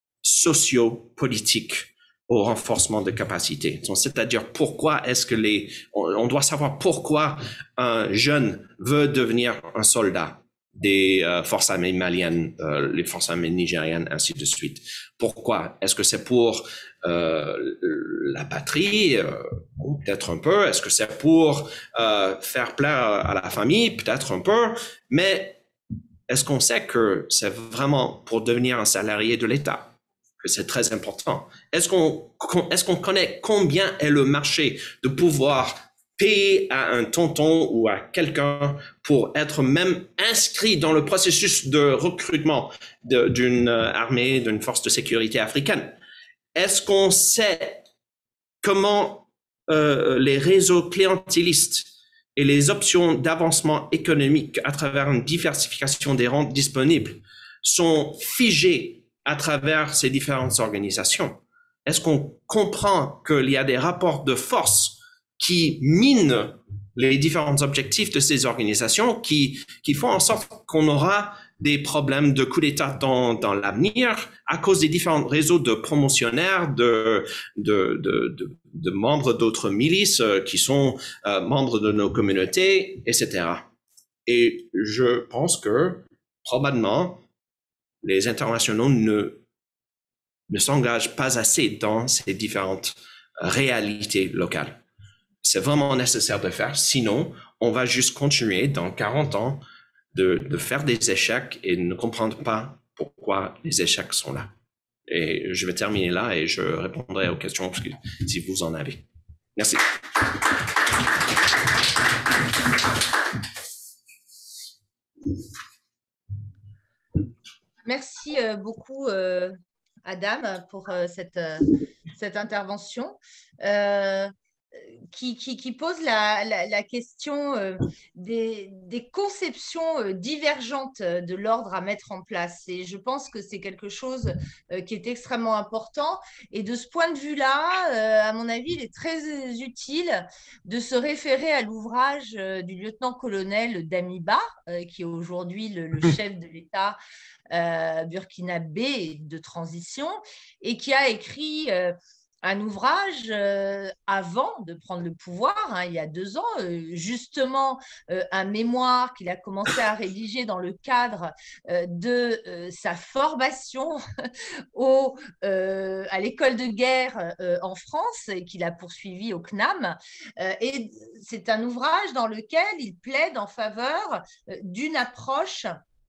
socio-politique au renforcement de capacités. C'est-à-dire pourquoi est-ce que les, on doit savoir pourquoi un jeune veut devenir un soldat des euh, forces armées maliennes, euh, les forces armées nigériennes, ainsi de suite. Pourquoi? Est-ce que c'est pour euh, la patrie? euh, Peut-être un peu. Est-ce que c'est pour euh, faire plaire à la famille? Peut-être un peu. Mais est-ce qu'on sait que c'est vraiment pour devenir un salarié de l'État, que c'est très important? Est-ce qu'on, est-ce qu'on connaît combien est le marché de pouvoir payer à un tonton ou à quelqu'un pour être même inscrit dans le processus de recrutement de, d'une armée, d'une force de sécurité africaine? Est-ce qu'on sait comment euh, les réseaux clientélistes et les options d'avancement économique à travers une diversification des rentes disponibles sont figées à travers ces différentes organisations? Est-ce qu'on comprend qu'il y a des rapports de force qui minent les différents objectifs de ces organisations, qui, qui font en sorte qu'on aura des problèmes de coup d'État dans, dans l'avenir à cause des différents réseaux de promotionnaires, de, de, de, de, de membres d'autres milices qui sont euh, membres de nos communautés, et cetera. Et je pense que probablement les internationaux ne, ne s'engagent pas assez dans ces différentes réalités locales. C'est vraiment nécessaire de faire, sinon on va juste continuer dans quarante ans de, de faire des échecs et ne comprendre pas pourquoi les échecs sont là. Et je vais terminer là et je répondrai aux questions si vous en avez. Merci. Merci beaucoup, Adam, pour cette, cette intervention. Euh, Qui, qui, qui pose la, la, la question euh, des, des conceptions euh, divergentes de l'ordre à mettre en place. Et je pense que c'est quelque chose euh, qui est extrêmement important. Et de ce point de vue-là, euh, à mon avis, il est très utile de se référer à l'ouvrage euh, du lieutenant-colonel Damiba, euh, qui est aujourd'hui le, le chef de l'État euh, burkinabé de transition, et qui a écrit... Euh, un ouvrage euh, avant de prendre le pouvoir, hein, il y a deux ans, euh, justement euh, un mémoire qu'il a commencé à rédiger dans le cadre euh, de euh, sa formation au, euh, à l'école de guerre euh, en France et qu'il a poursuivi au C N A M. Euh, et c'est un ouvrage dans lequel il plaide en faveur euh, d'une approche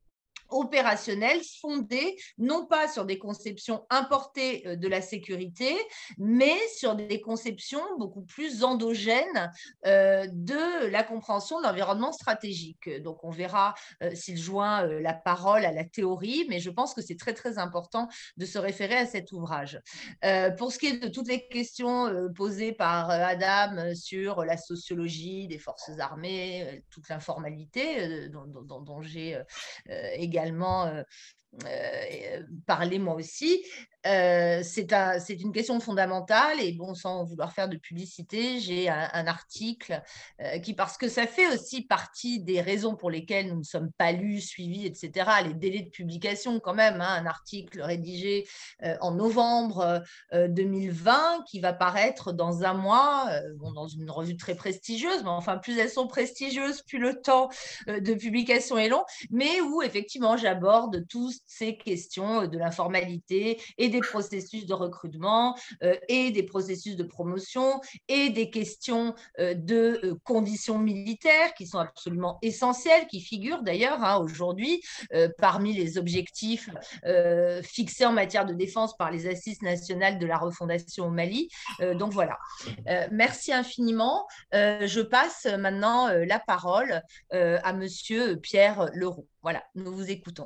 opérationnelle fondée non pas sur des conceptions importées de la sécurité, mais sur des conceptions beaucoup plus endogènes euh, de la compréhension de l'environnement stratégique. Donc, on verra euh, s'il joint euh, la parole à la théorie, mais je pense que c'est très, très important de se référer à cet ouvrage. Euh, pour ce qui est de toutes les questions euh, posées par euh, Adam sur la sociologie des forces armées, euh, toute l'informalité euh, dont, dont, dont j'ai euh, également euh, euh, parlé moi aussi, euh, c'est un, une question fondamentale et bon, sans vouloir faire de publicité, j'ai un, un article euh, qui, parce que ça fait aussi partie des raisons pour lesquelles nous ne sommes pas lus, suivis, et cetera, les délais de publication quand même, hein, un article rédigé euh, en novembre euh, deux mille vingt qui va paraître dans un mois, euh, bon, dans une revue très prestigieuse, mais enfin, plus elles sont prestigieuses, plus le temps euh, de publication est long, mais où effectivement j'aborde toutes ces questions de l'informalité et des processus de recrutement euh, et des processus de promotion et des questions euh, de euh, conditions militaires qui sont absolument essentielles, qui figurent d'ailleurs hein, aujourd'hui euh, parmi les objectifs euh, fixés en matière de défense par les Assises nationales de la refondation au Mali. Euh, donc voilà. Euh, merci infiniment. Euh, je passe maintenant euh, la parole euh, à Monsieur Pierre Leroux. Voilà, nous vous écoutons.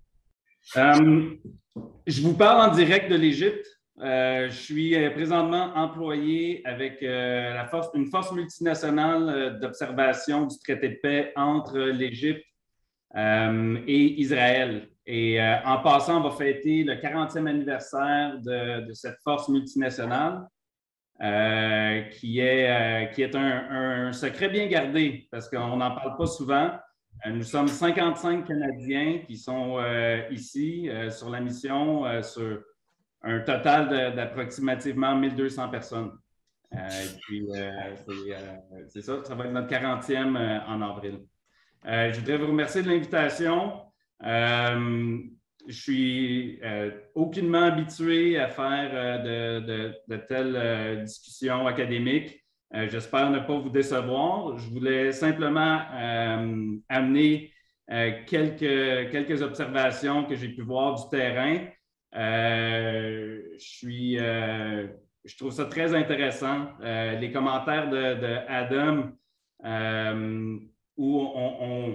Euh, je vous parle en direct de l'Égypte. Euh, je suis présentement employé avec euh, la force, une force multinationale d'observation du traité de paix entre l'Égypte euh, et Israël. Et euh, en passant, on va fêter le quarantième anniversaire de, de cette force multinationale euh, qui est, euh, qui est un, un secret bien gardé parce qu'on n'en parle pas souvent. Nous sommes cinquante-cinq Canadiens qui sont euh, ici euh, sur la mission, euh, sur un total d'approximativement mille deux cents personnes. Euh, et puis, euh, c'est euh, ça, ça va être notre quarantième euh, en avril. Euh, je voudrais vous remercier de l'invitation. Euh, je suis euh, aucunement habitué à faire euh, de, de, de telles euh, discussions académiques. Euh, J'espère ne pas vous décevoir. Je voulais simplement euh, amener euh, quelques, quelques observations que j'ai pu voir du terrain. Euh, je, suis, euh, je trouve ça très intéressant. Euh, les commentaires de, de Adam euh, où on, on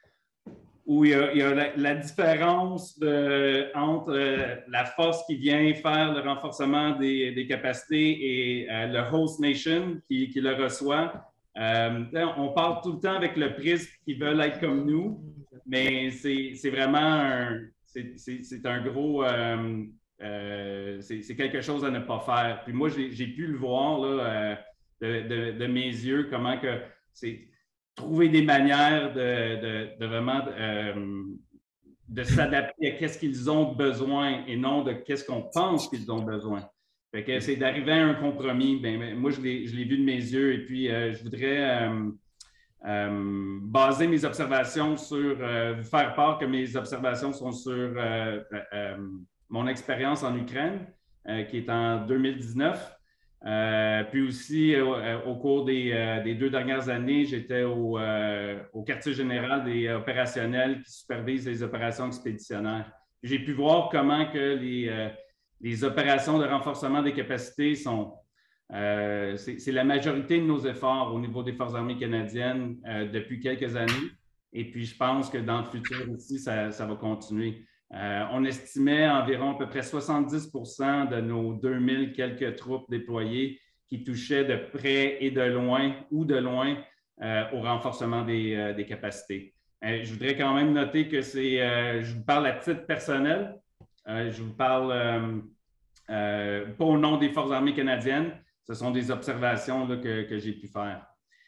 où il y a, il y a la, la différence de, entre euh, la force qui vient faire le renforcement des, des capacités et euh, le host nation qui, qui le reçoit. Euh, on parle tout le temps avec le prisme qui veulent être comme nous, mais c'est vraiment un, c'est un gros... Euh, euh, c'est quelque chose à ne pas faire. Puis moi, j'ai pu le voir là, euh, de, de, de mes yeux, comment que c'est... trouver des manières de, de, de vraiment euh, de s'adapter à qu'est-ce qu'ils ont besoin et non de qu'est-ce qu'on pense qu'ils ont besoin. Fait que c'est d'arriver à un compromis. Bien, moi, je l'ai vu de mes yeux et puis euh, je voudrais euh, euh, baser mes observations sur, euh, vous faire part que mes observations sont sur euh, euh, mon expérience en Ukraine, euh, qui est en deux mille dix-neuf. Euh, puis aussi, euh, au cours des, euh, des deux dernières années, j'étais au, euh, au quartier général des opérationnels qui supervisent les opérations expéditionnaires. J'ai pu voir comment que les, euh, les opérations de renforcement des capacités sont... Euh, c'est la majorité de nos efforts au niveau des Forces armées canadiennes euh, depuis quelques années. Et puis, je pense que dans le futur aussi, ça, ça va continuer. Euh, on estimait environ à peu près soixante-dix pour cent de nos deux mille quelques troupes déployées qui touchaient de près et de loin ou de loin euh, au renforcement des, euh, des capacités. Euh, je voudrais quand même noter que c'est, euh, je vous parle à titre personnel, euh, je vous parle euh, euh, pas au nom des Forces armées canadiennes, ce sont des observations là, que, que j'ai pu faire.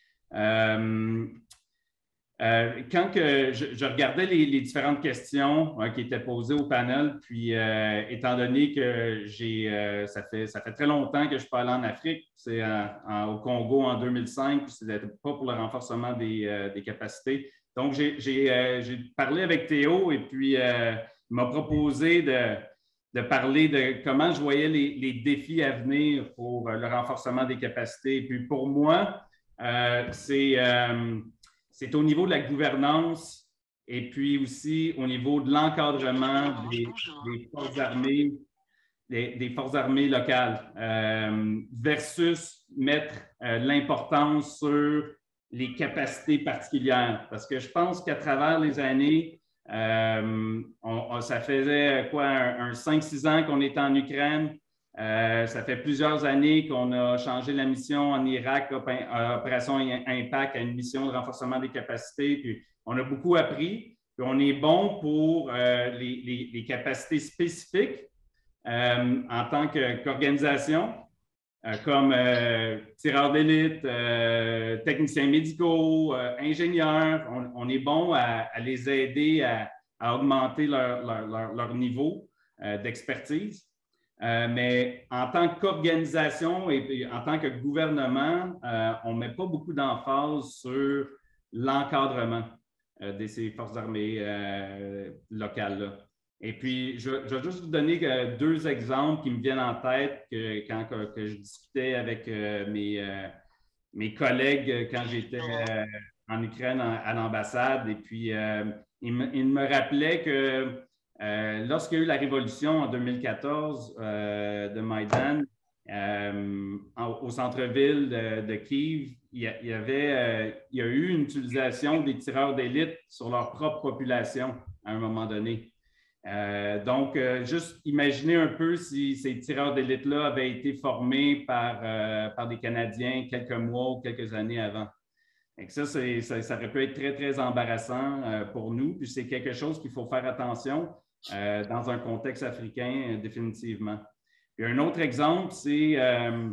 Euh, Euh, quand que je, je regardais les, les différentes questions hein, qui étaient posées au panel, puis euh, étant donné que j'ai, euh, ça fait, ça fait très longtemps que je suis pas allé en Afrique, c'est au Congo en deux mille cinq, puis c'était pas pour le renforcement des, euh, des capacités. Donc, j'ai euh, parlé avec Théo et puis euh, il m'a proposé de, de parler de comment je voyais les, les défis à venir pour le renforcement des capacités. Et puis pour moi, euh, c'est... Euh, c'est au niveau de la gouvernance et puis aussi au niveau de l'encadrement des, des forces armées, des, des forces armées locales, euh, versus mettre euh, l'importance sur les capacités particulières. Parce que je pense qu'à travers les années, euh, on, on, ça faisait quoi, un, un cinq six ans qu'on était en Ukraine. Euh, ça fait plusieurs années qu'on a changé la mission en Irak, Opération Impact, à une mission de renforcement des capacités. Puis on a beaucoup appris. Puis on est bon pour euh, les, les, les capacités spécifiques euh, en tant qu'organisation, euh, comme euh, tireurs d'élite, euh, techniciens médicaux, euh, ingénieurs. On, on est bon à, à les aider à, à augmenter leur, leur, leur, leur niveau euh, d'expertise. Euh, mais en tant qu'organisation et, et en tant que gouvernement, euh, on ne met pas beaucoup d'emphase sur l'encadrement euh, de ces forces armées euh, locales-là. Et puis, je, je vais juste vous donner euh, deux exemples qui me viennent en tête que, quand que, que je discutais avec euh, mes, euh, mes collègues quand j'étais euh, en Ukraine à, à l'ambassade. Et puis, euh, ils, me, ils me rappelaient que Euh, lorsqu'il y a eu la révolution en deux mille quatorze euh, de Maïdan, euh, au centre-ville de, de Kiev, il y, a, il, y avait, euh, il y a eu une utilisation des tireurs d'élite sur leur propre population à un moment donné. Euh, donc, euh, juste imaginez un peu si ces tireurs d'élite-là avaient été formés par, euh, par des Canadiens quelques mois ou quelques années avant. Et ça, ça, ça aurait pu être très, très embarrassant euh, pour nous. Puis c'est quelque chose qu'il faut faire attention euh, dans un contexte africain, euh, définitivement. Puis un autre exemple, c'est euh,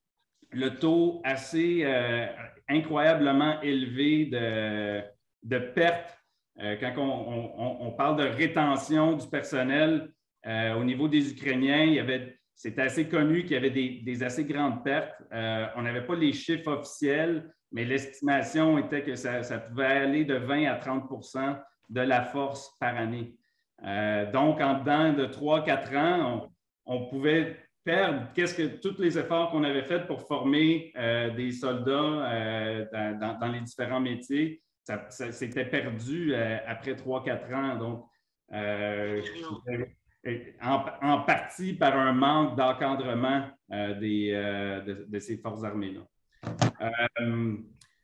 le taux assez euh, incroyablement élevé de, de pertes. Euh, quand on, on, on parle de rétention du personnel euh, au niveau des Ukrainiens, il y avait, c'était assez connu qu'il y avait des, des assez grandes pertes. Euh, on n'avait pas les chiffres officiels, mais l'estimation était que ça, ça pouvait aller de vingt à trente pour cent de la force par année. Euh, donc, en dedans de trois à quatre ans, on, on pouvait perdre qu'est-ce que tous les efforts qu'on avait faits pour former euh, des soldats euh, dans, dans, dans les différents métiers, ça, ça s'était perdu euh, après trois à quatre ans. Donc, euh, en, en partie par un manque d'encadrement euh, des, euh, de, de ces forces armées-là. Euh,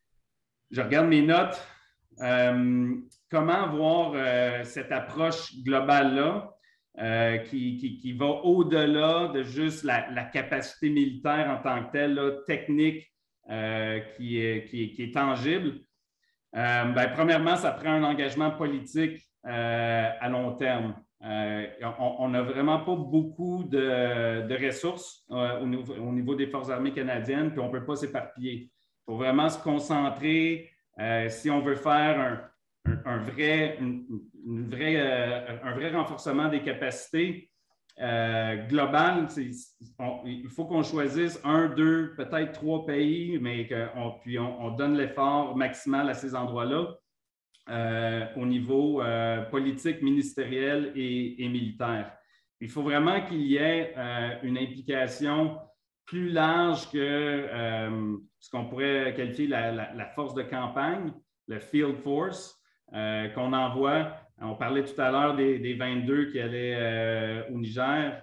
je regarde mes notes. Euh, comment voir euh, cette approche globale-là euh, qui, qui, qui va au-delà de juste la, la capacité militaire en tant que telle, là, technique, euh, qui, est, qui, qui est tangible? Euh, ben, premièrement, ça prend un engagement politique euh, à long terme. Euh, on n'a vraiment pas beaucoup de, de ressources euh, au, niveau, au niveau des Forces armées canadiennes, puis on ne peut pas s'éparpiller. Il faut vraiment se concentrer euh, si on veut faire un, un, un, vrai, une, une vraie, euh, un vrai renforcement des capacités euh, globales. On, il faut qu'on choisisse un, deux, peut-être trois pays, mais qu'on, puis on, on donne l'effort maximal à ces endroits-là. Euh, au niveau euh, politique, ministériel et, et militaire. Il faut vraiment qu'il y ait euh, une implication plus large que euh, ce qu'on pourrait qualifier la, la, la force de campagne, le field force, euh, qu'on envoie. On parlait tout à l'heure des, des vingt-deux qui allaient euh, au Niger,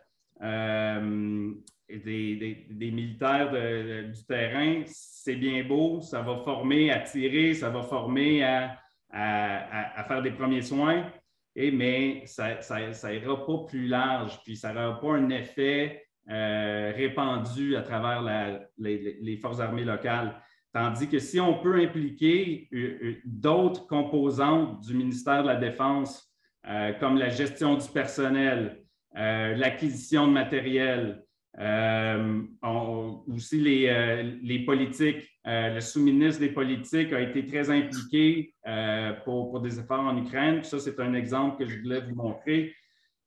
euh, et des, des, des militaires de, de, du terrain. C'est bien beau, ça va former à tirer, ça va former à À, à, à faire des premiers soins, et, mais ça, ça, ça ira pas plus large, puis ça n'aura pas un effet euh, répandu à travers la, les, les forces armées locales. Tandis que si on peut impliquer euh, d'autres composantes du ministère de la Défense, euh, comme la gestion du personnel, euh, l'acquisition de matériel, Euh, on, aussi les, euh, les politiques. Euh, le sous-ministre des politiques a été très impliqué euh, pour, pour des efforts en Ukraine. Puis ça, c'est un exemple que je voulais vous montrer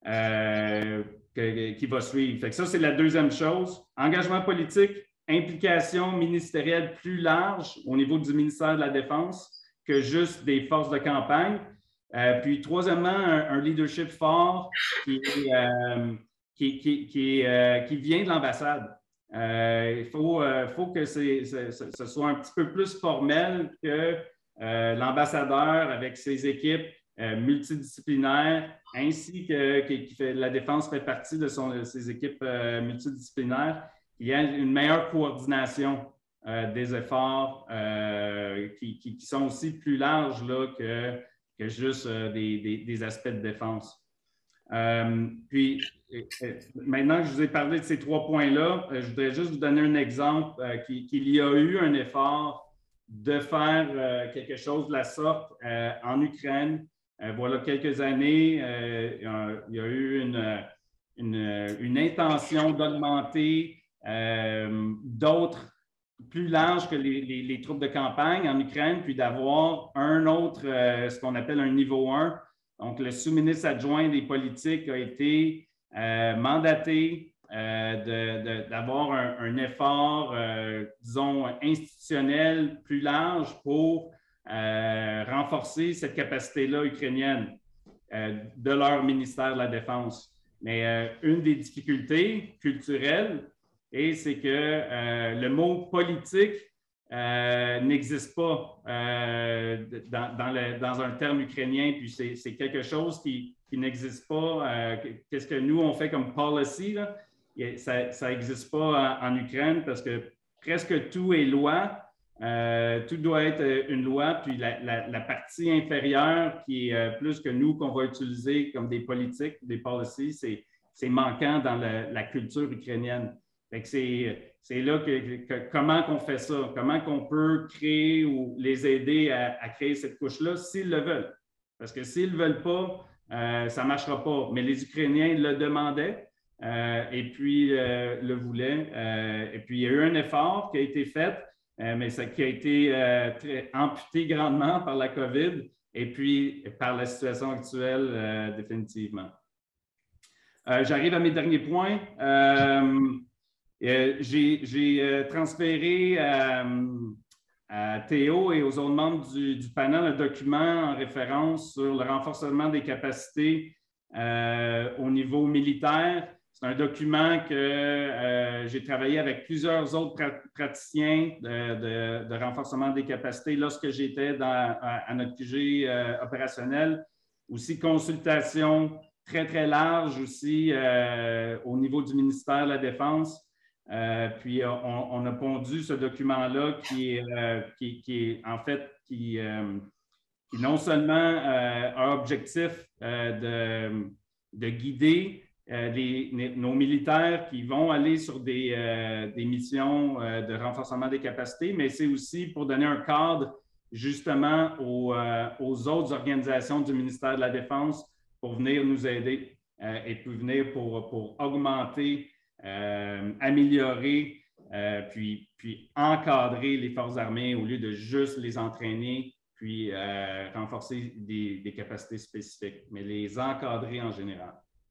euh, que, qui va suivre. Fait que ça, c'est la deuxième chose. Engagement politique, implication ministérielle plus large au niveau du ministère de la Défense que juste des forces de campagne. Euh, puis troisièmement, un, un leadership fort qui est... Euh, Qui, qui, qui, euh, qui vient de l'ambassade. Euh, il faut, euh, faut que c'est, c'est, ce soit un petit peu plus formel que euh, l'ambassadeur avec ses équipes euh, multidisciplinaire, ainsi que, que qui fait, la défense fait partie de, son, de ses équipes euh, multidisciplinaires. Il y a une meilleure coordination euh, des efforts euh, qui, qui, qui sont aussi plus larges là, que, que juste euh, des, des, des aspects de défense. Euh, puis, maintenant que je vous ai parlé de ces trois points-là, je voudrais juste vous donner un exemple euh, qu'il y a eu un effort de faire euh, quelque chose de la sorte euh, en Ukraine. Euh, voilà quelques années, euh, il y a eu une, une, une intention d'augmenter euh, d'autres plus larges que les, les, les troupes de campagne en Ukraine, puis d'avoir un autre, euh, ce qu'on appelle un niveau un. Donc, le sous-ministre adjoint des politiques a été euh, mandaté euh, d'avoir un, un effort, euh, disons, institutionnel plus large pour euh, renforcer cette capacité-là ukrainienne euh, de leur ministère de la Défense. Mais euh, une des difficultés culturelles, et c'est que euh, le mot politique euh, n'existe pas euh, dans, dans, le, dans un terme ukrainien, puis c'est quelque chose qui, qui n'existe pas. Euh, Qu'est-ce que nous, on fait comme policy, là? Ça n'existe pas en, en Ukraine parce que presque tout est loi. Euh, tout doit être une loi, puis la, la, la partie inférieure qui est euh, plus que nous qu'on va utiliser comme des politiques, des policies, c'est manquant dans le, la culture ukrainienne. C'est là que, que comment qu'on fait ça, comment qu'on peut créer ou les aider à, à créer cette couche-là s'ils le veulent. Parce que s'ils ne veulent pas, euh, ça ne marchera pas. Mais les Ukrainiens le demandaient euh, et puis euh, le voulaient. Euh, et puis il y a eu un effort qui a été fait, euh, mais ça, qui a été euh, très, amputé grandement par la COVID et puis par la situation actuelle euh, définitivement. Euh, J'arrive à mes derniers points. Euh, Euh, J'ai euh, transféré à, à Théo et aux autres membres du, du panel un document en référence sur le renforcement des capacités euh, au niveau militaire. C'est un document que euh, j'ai travaillé avec plusieurs autres pra praticiens de, de, de renforcement des capacités lorsque j'étais à, à notre Q G euh, opérationnel. Aussi, consultation très, très large aussi euh, au niveau du ministère de la Défense. Euh, puis, on, on a pondu ce document-là qui, euh, qui, qui est en fait, qui, euh, qui non seulement euh, a objectif euh, de, de guider euh, les, nos militaires qui vont aller sur des, euh, des missions euh, de renforcement des capacités, mais c'est aussi pour donner un cadre justement aux, euh, aux autres organisations du ministère de la Défense pour venir nous aider euh, et pour venir pour, pour augmenter Euh, améliorer euh, puis, puis encadrer les forces armées au lieu de juste les entraîner puis euh, renforcer des, des capacités spécifiques, mais les encadrer en général.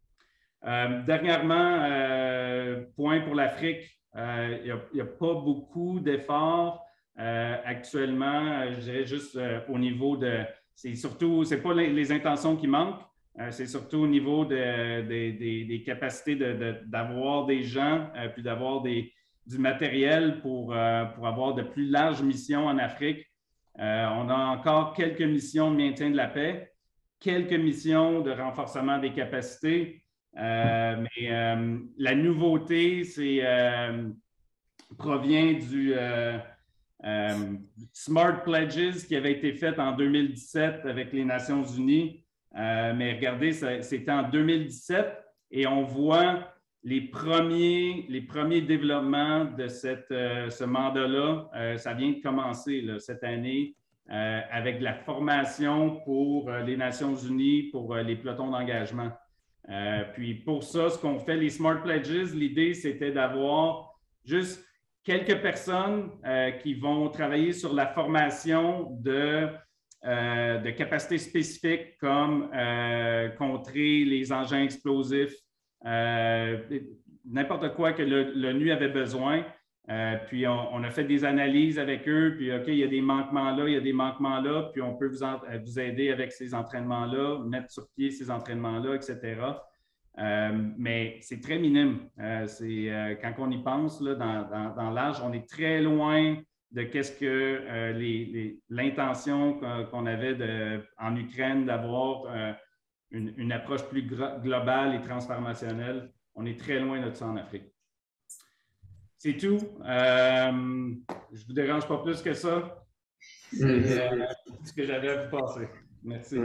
Euh, dernièrement, euh, point pour l'Afrique, euh, il n'y a, a pas beaucoup d'efforts euh, actuellement, je dirais juste euh, au niveau de, c'est surtout, c'est pas les, les intentions qui manquent, Euh, c'est surtout au niveau de, de, de, des capacités d'avoir de, de, des gens, euh, puis d'avoir du matériel pour, euh, pour avoir de plus larges missions en Afrique. Euh, on a encore quelques missions de maintien de la paix, quelques missions de renforcement des capacités, euh, mais euh, la nouveauté, c'est euh, provient du euh, euh, Smart Pledges qui avait été fait en deux mille dix-sept avec les Nations Unies. Euh, mais regardez, c'était en deux mille dix-sept et on voit les premiers, les premiers développements de cette, euh, ce mandat-là. Euh, ça vient de commencer là, cette année euh, avec la formation pour euh, les Nations Unies, pour euh, les pelotons d'engagement. Euh, puis pour ça, ce qu'on fait, les Smart Pledges, l'idée, c'était d'avoir juste quelques personnes euh, qui vont travailler sur la formation de Euh, de capacités spécifiques comme euh, contrer les engins explosifs, euh, n'importe quoi que l'ONU avait besoin. Euh, puis on, on a fait des analyses avec eux, puis OK, il y a des manquements là, il y a des manquements là, puis on peut vous, en, vous aider avec ces entraînements-là, mettre sur pied ces entraînements-là, et cetera. Euh, mais c'est très minime. Euh, c'est, euh, quand on y pense, là, dans, dans, dans l'âge, on est très loin de qu'est-ce que euh, les, les, l'intention qu'on avait de, en Ukraine d'avoir euh, une, une approche plus globale et transformationnelle. On est très loin de ça en Afrique. C'est tout. Euh, je ne vous dérange pas plus que ça. C'est euh, ce que j'avais à vous passer. Merci.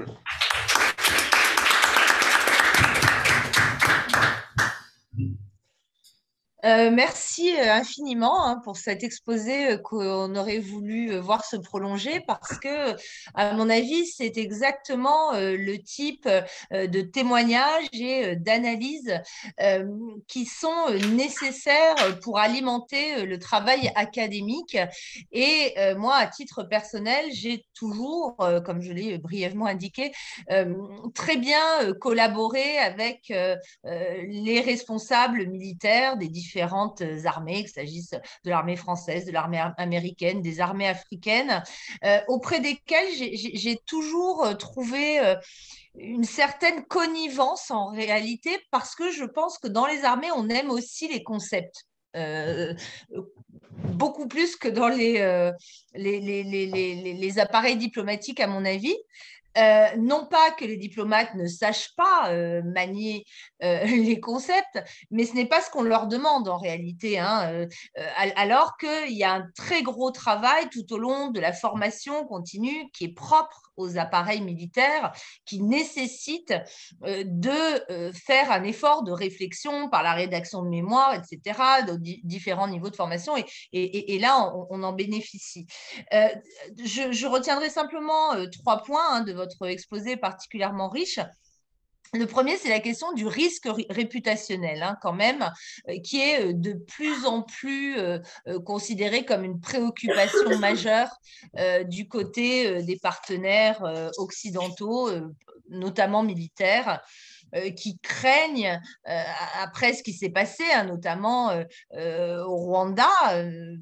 Euh, merci infiniment hein, pour cet exposé qu'on aurait voulu voir se prolonger parce que, à mon avis, c'est exactement euh, le type euh, de témoignages et euh, d'analyses euh, qui sont nécessaires pour alimenter le travail académique. Et euh, moi, à titre personnel, j'ai toujours, euh, comme je l'ai brièvement indiqué, euh, très bien collaboré avec euh, euh, les responsables militaires des différents différentes armées, qu'il s'agisse de l'armée française, de l'armée américaine, des armées africaines, euh, auprès desquelles j'ai toujours trouvé euh, une certaine connivence en réalité, parce que je pense que dans les armées, on aime aussi les concepts. Euh, beaucoup plus que dans les, euh, les, les, les, les, les appareils diplomatiques, à mon avis. Euh, non pas que les diplomates ne sachent pas euh, manier euh, les concepts, mais ce n'est pas ce qu'on leur demande en réalité, hein, euh, alors qu'il y a un très gros travail tout au long de la formation continue qui est propre aux appareils militaires, qui nécessite euh, de euh, faire un effort de réflexion par la rédaction de mémoire, et cetera, de di différents niveaux de formation, et, et, et là, on, on en bénéficie. Euh, je, je retiendrai simplement euh, trois points hein, de votre exposé particulièrement riche. Le premier, c'est la question du risque réputationnel, hein, quand même, euh, qui est de plus en plus euh, euh, considéré comme une préoccupation majeure euh, du côté euh, des partenaires euh, occidentaux, euh, notamment militaires, euh, qui craignent, euh, après ce qui s'est passé, hein, notamment euh, euh, au Rwanda, euh,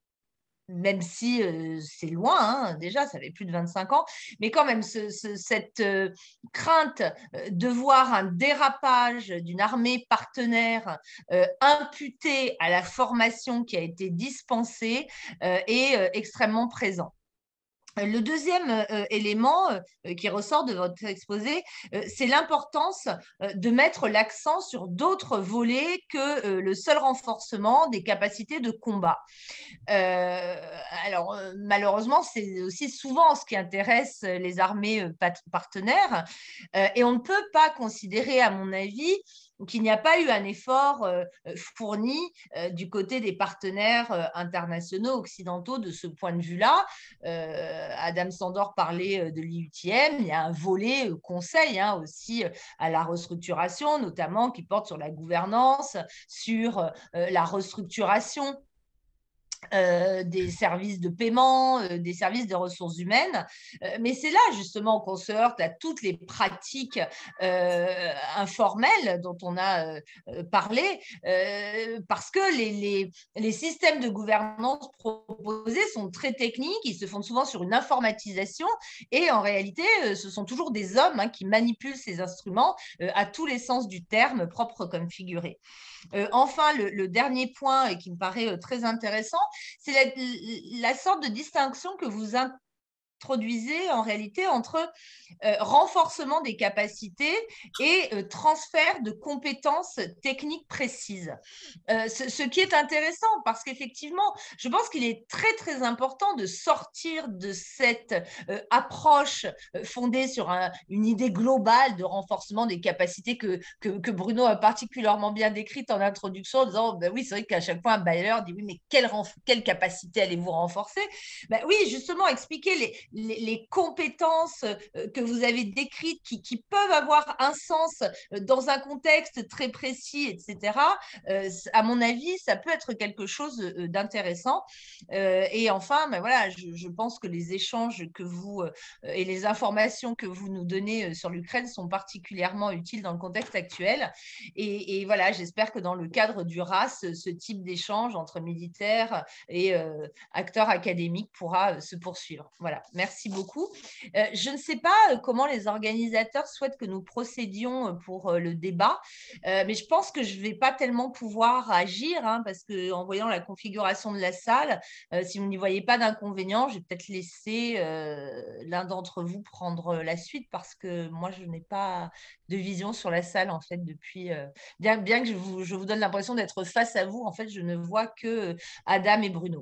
même si euh, c'est loin, hein, déjà, ça fait plus de vingt-cinq ans, mais quand même, ce, ce, cette euh, crainte de voir un dérapage d'une armée partenaire euh, imputée à la formation qui a été dispensée euh, est euh, extrêmement présent. Le deuxième euh, élément euh, qui ressort de votre exposé, euh, c'est l'importance euh, de mettre l'accent sur d'autres volets que euh, le seul renforcement des capacités de combat. Euh, alors, euh, malheureusement, c'est aussi souvent ce qui intéresse les armées euh, partenaires euh, et on ne peut pas considérer, à mon avis, qu'il n'y a pas eu un effort euh, fourni euh, du côté des partenaires euh, internationaux occidentaux de ce point de vue-là. Euh, Adam Sandor parlait de l'I U T M, il y a un volet euh, conseil hein, aussi euh, à la restructuration, notamment qui porte sur la gouvernance, sur euh, la restructuration Euh, des services de paiement, euh, des services de ressources humaines. Euh, mais c'est là justement qu'on se heurte à toutes les pratiques euh, informelles dont on a euh, parlé, euh, parce que les, les, les systèmes de gouvernance proposés sont très techniques, ils se fondent souvent sur une informatisation et en réalité, euh, ce sont toujours des hommes hein, qui manipulent ces instruments euh, à tous les sens du terme, propre comme figuré. Euh, enfin, le, le dernier point et qui me paraît euh, très intéressant, c'est la, la sorte de distinction que vous introduisez en réalité entre euh, renforcement des capacités et euh, transfert de compétences techniques précises. Euh, ce, ce qui est intéressant parce qu'effectivement, je pense qu'il est très très important de sortir de cette euh, approche euh, fondée sur un, une idée globale de renforcement des capacités que, que, que Bruno a particulièrement bien décrite en introduction en disant ben oui, c'est vrai qu'à chaque fois un bailleur dit oui, mais quelle, quelle capacité allez-vous renforcer? Ben oui, justement, expliquer les, les, les compétences que vous avez décrites qui, qui peuvent avoir un sens dans un contexte très précis, et cetera. Euh, à mon avis, ça peut être quelque chose d'intéressant. Euh, et enfin, ben voilà, je, je pense que les échanges que vous euh, et les informations que vous nous donnez sur l'Ukraine sont particulièrement utiles dans le contexte actuel. Et, et voilà, j'espère que dans le cadre du R A S, ce type d'échange entre militaires et euh, acteurs académiques pourra se poursuivre. Voilà. merci beaucoup. Euh, je ne sais pas comment les organisateurs souhaitent que nous procédions pour le débat, euh, mais je pense que je ne vais pas tellement pouvoir agir, hein, parce qu'en voyant la configuration de la salle, euh, si vous n'y voyez pas d'inconvénient, je vais peut-être laisser euh, l'un d'entre vous prendre la suite, parce que moi, je n'ai pas de vision sur la salle, en fait, depuis… Euh, bien, bien que je vous, je vous donne l'impression d'être face à vous, en fait, je ne vois que Adam et Bruno.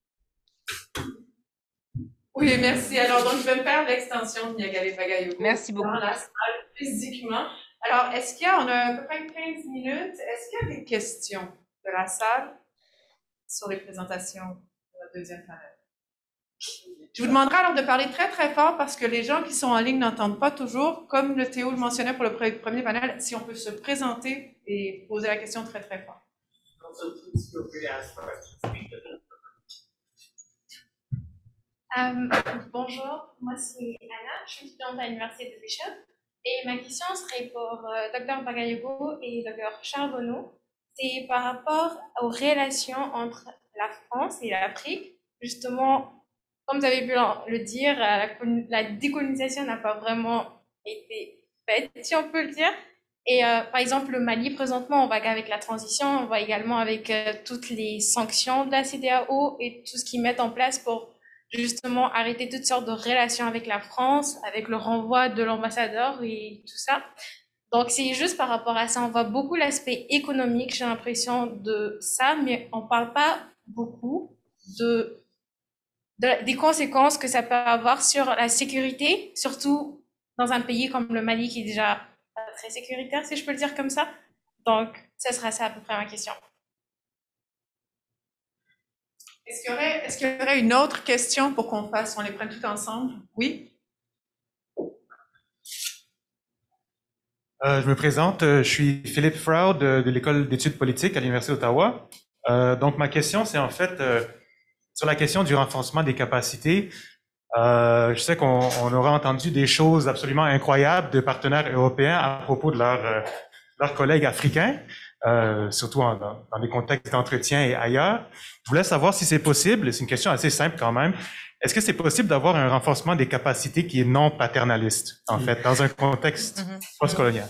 Oui, merci. Alors, donc, je vais me faire l'extension de Niagara Bagayoko. Merci beaucoup. Dans la salle, physiquement. Alors, est-ce qu'il y a, on a à peu près quinze minutes, est-ce qu'il y a des questions de la salle sur les présentations de la deuxième panel? Je vous demanderai alors de parler très, très fort parce que les gens qui sont en ligne n'entendent pas toujours. Comme le Théo le mentionnait pour le premier panel, si on peut se présenter et poser la question très, très fort. Um, bonjour, moi c'est Anna, je suis étudiante à l'Université de Bishop et ma question serait pour euh, docteur Bagayoko et docteur Charbonneau. C'est par rapport aux relations entre la France et l'Afrique. Justement, comme vous avez pu le dire, la, la décolonisation n'a pas vraiment été faite, si on peut le dire. Et euh, par exemple, le Mali, présentement, on va avec la transition, on va également avec euh, toutes les sanctions de la C E D E A O et tout ce qu'ils mettent en place pour justement arrêter toutes sortes de relations avec la France, avec le renvoi de l'ambassadeur et tout ça. Donc, c'est juste par rapport à ça. On voit beaucoup l'aspect économique, j'ai l'impression, de ça, mais on ne parle pas beaucoup de, de, des conséquences que ça peut avoir sur la sécurité, surtout dans un pays comme le Mali qui est déjà très sécuritaire, si je peux le dire comme ça. Donc, ce sera ça à peu près ma question. Est-ce qu'il y aurait, est-ce qu'il y aurait une autre question pour qu'on fasse, on les prenne tout ensemble? Oui? Euh, je me présente, je suis Philippe Froud de, de l'École d'études politiques à l'Université d'Ottawa. Euh, donc, ma question, c'est en fait euh, sur la question du renforcement des capacités. Euh, je sais qu'on on aura entendu des choses absolument incroyables de partenaires européens à propos de leurs euh, leurs collègues africains. Euh, surtout en, dans, dans des contextes d'entretien et ailleurs. Je voulais savoir si c'est possible, c'est une question assez simple quand même, est-ce que c'est possible d'avoir un renforcement des capacités qui est non paternaliste, en fait, dans un contexte mm-hmm. postcolonial?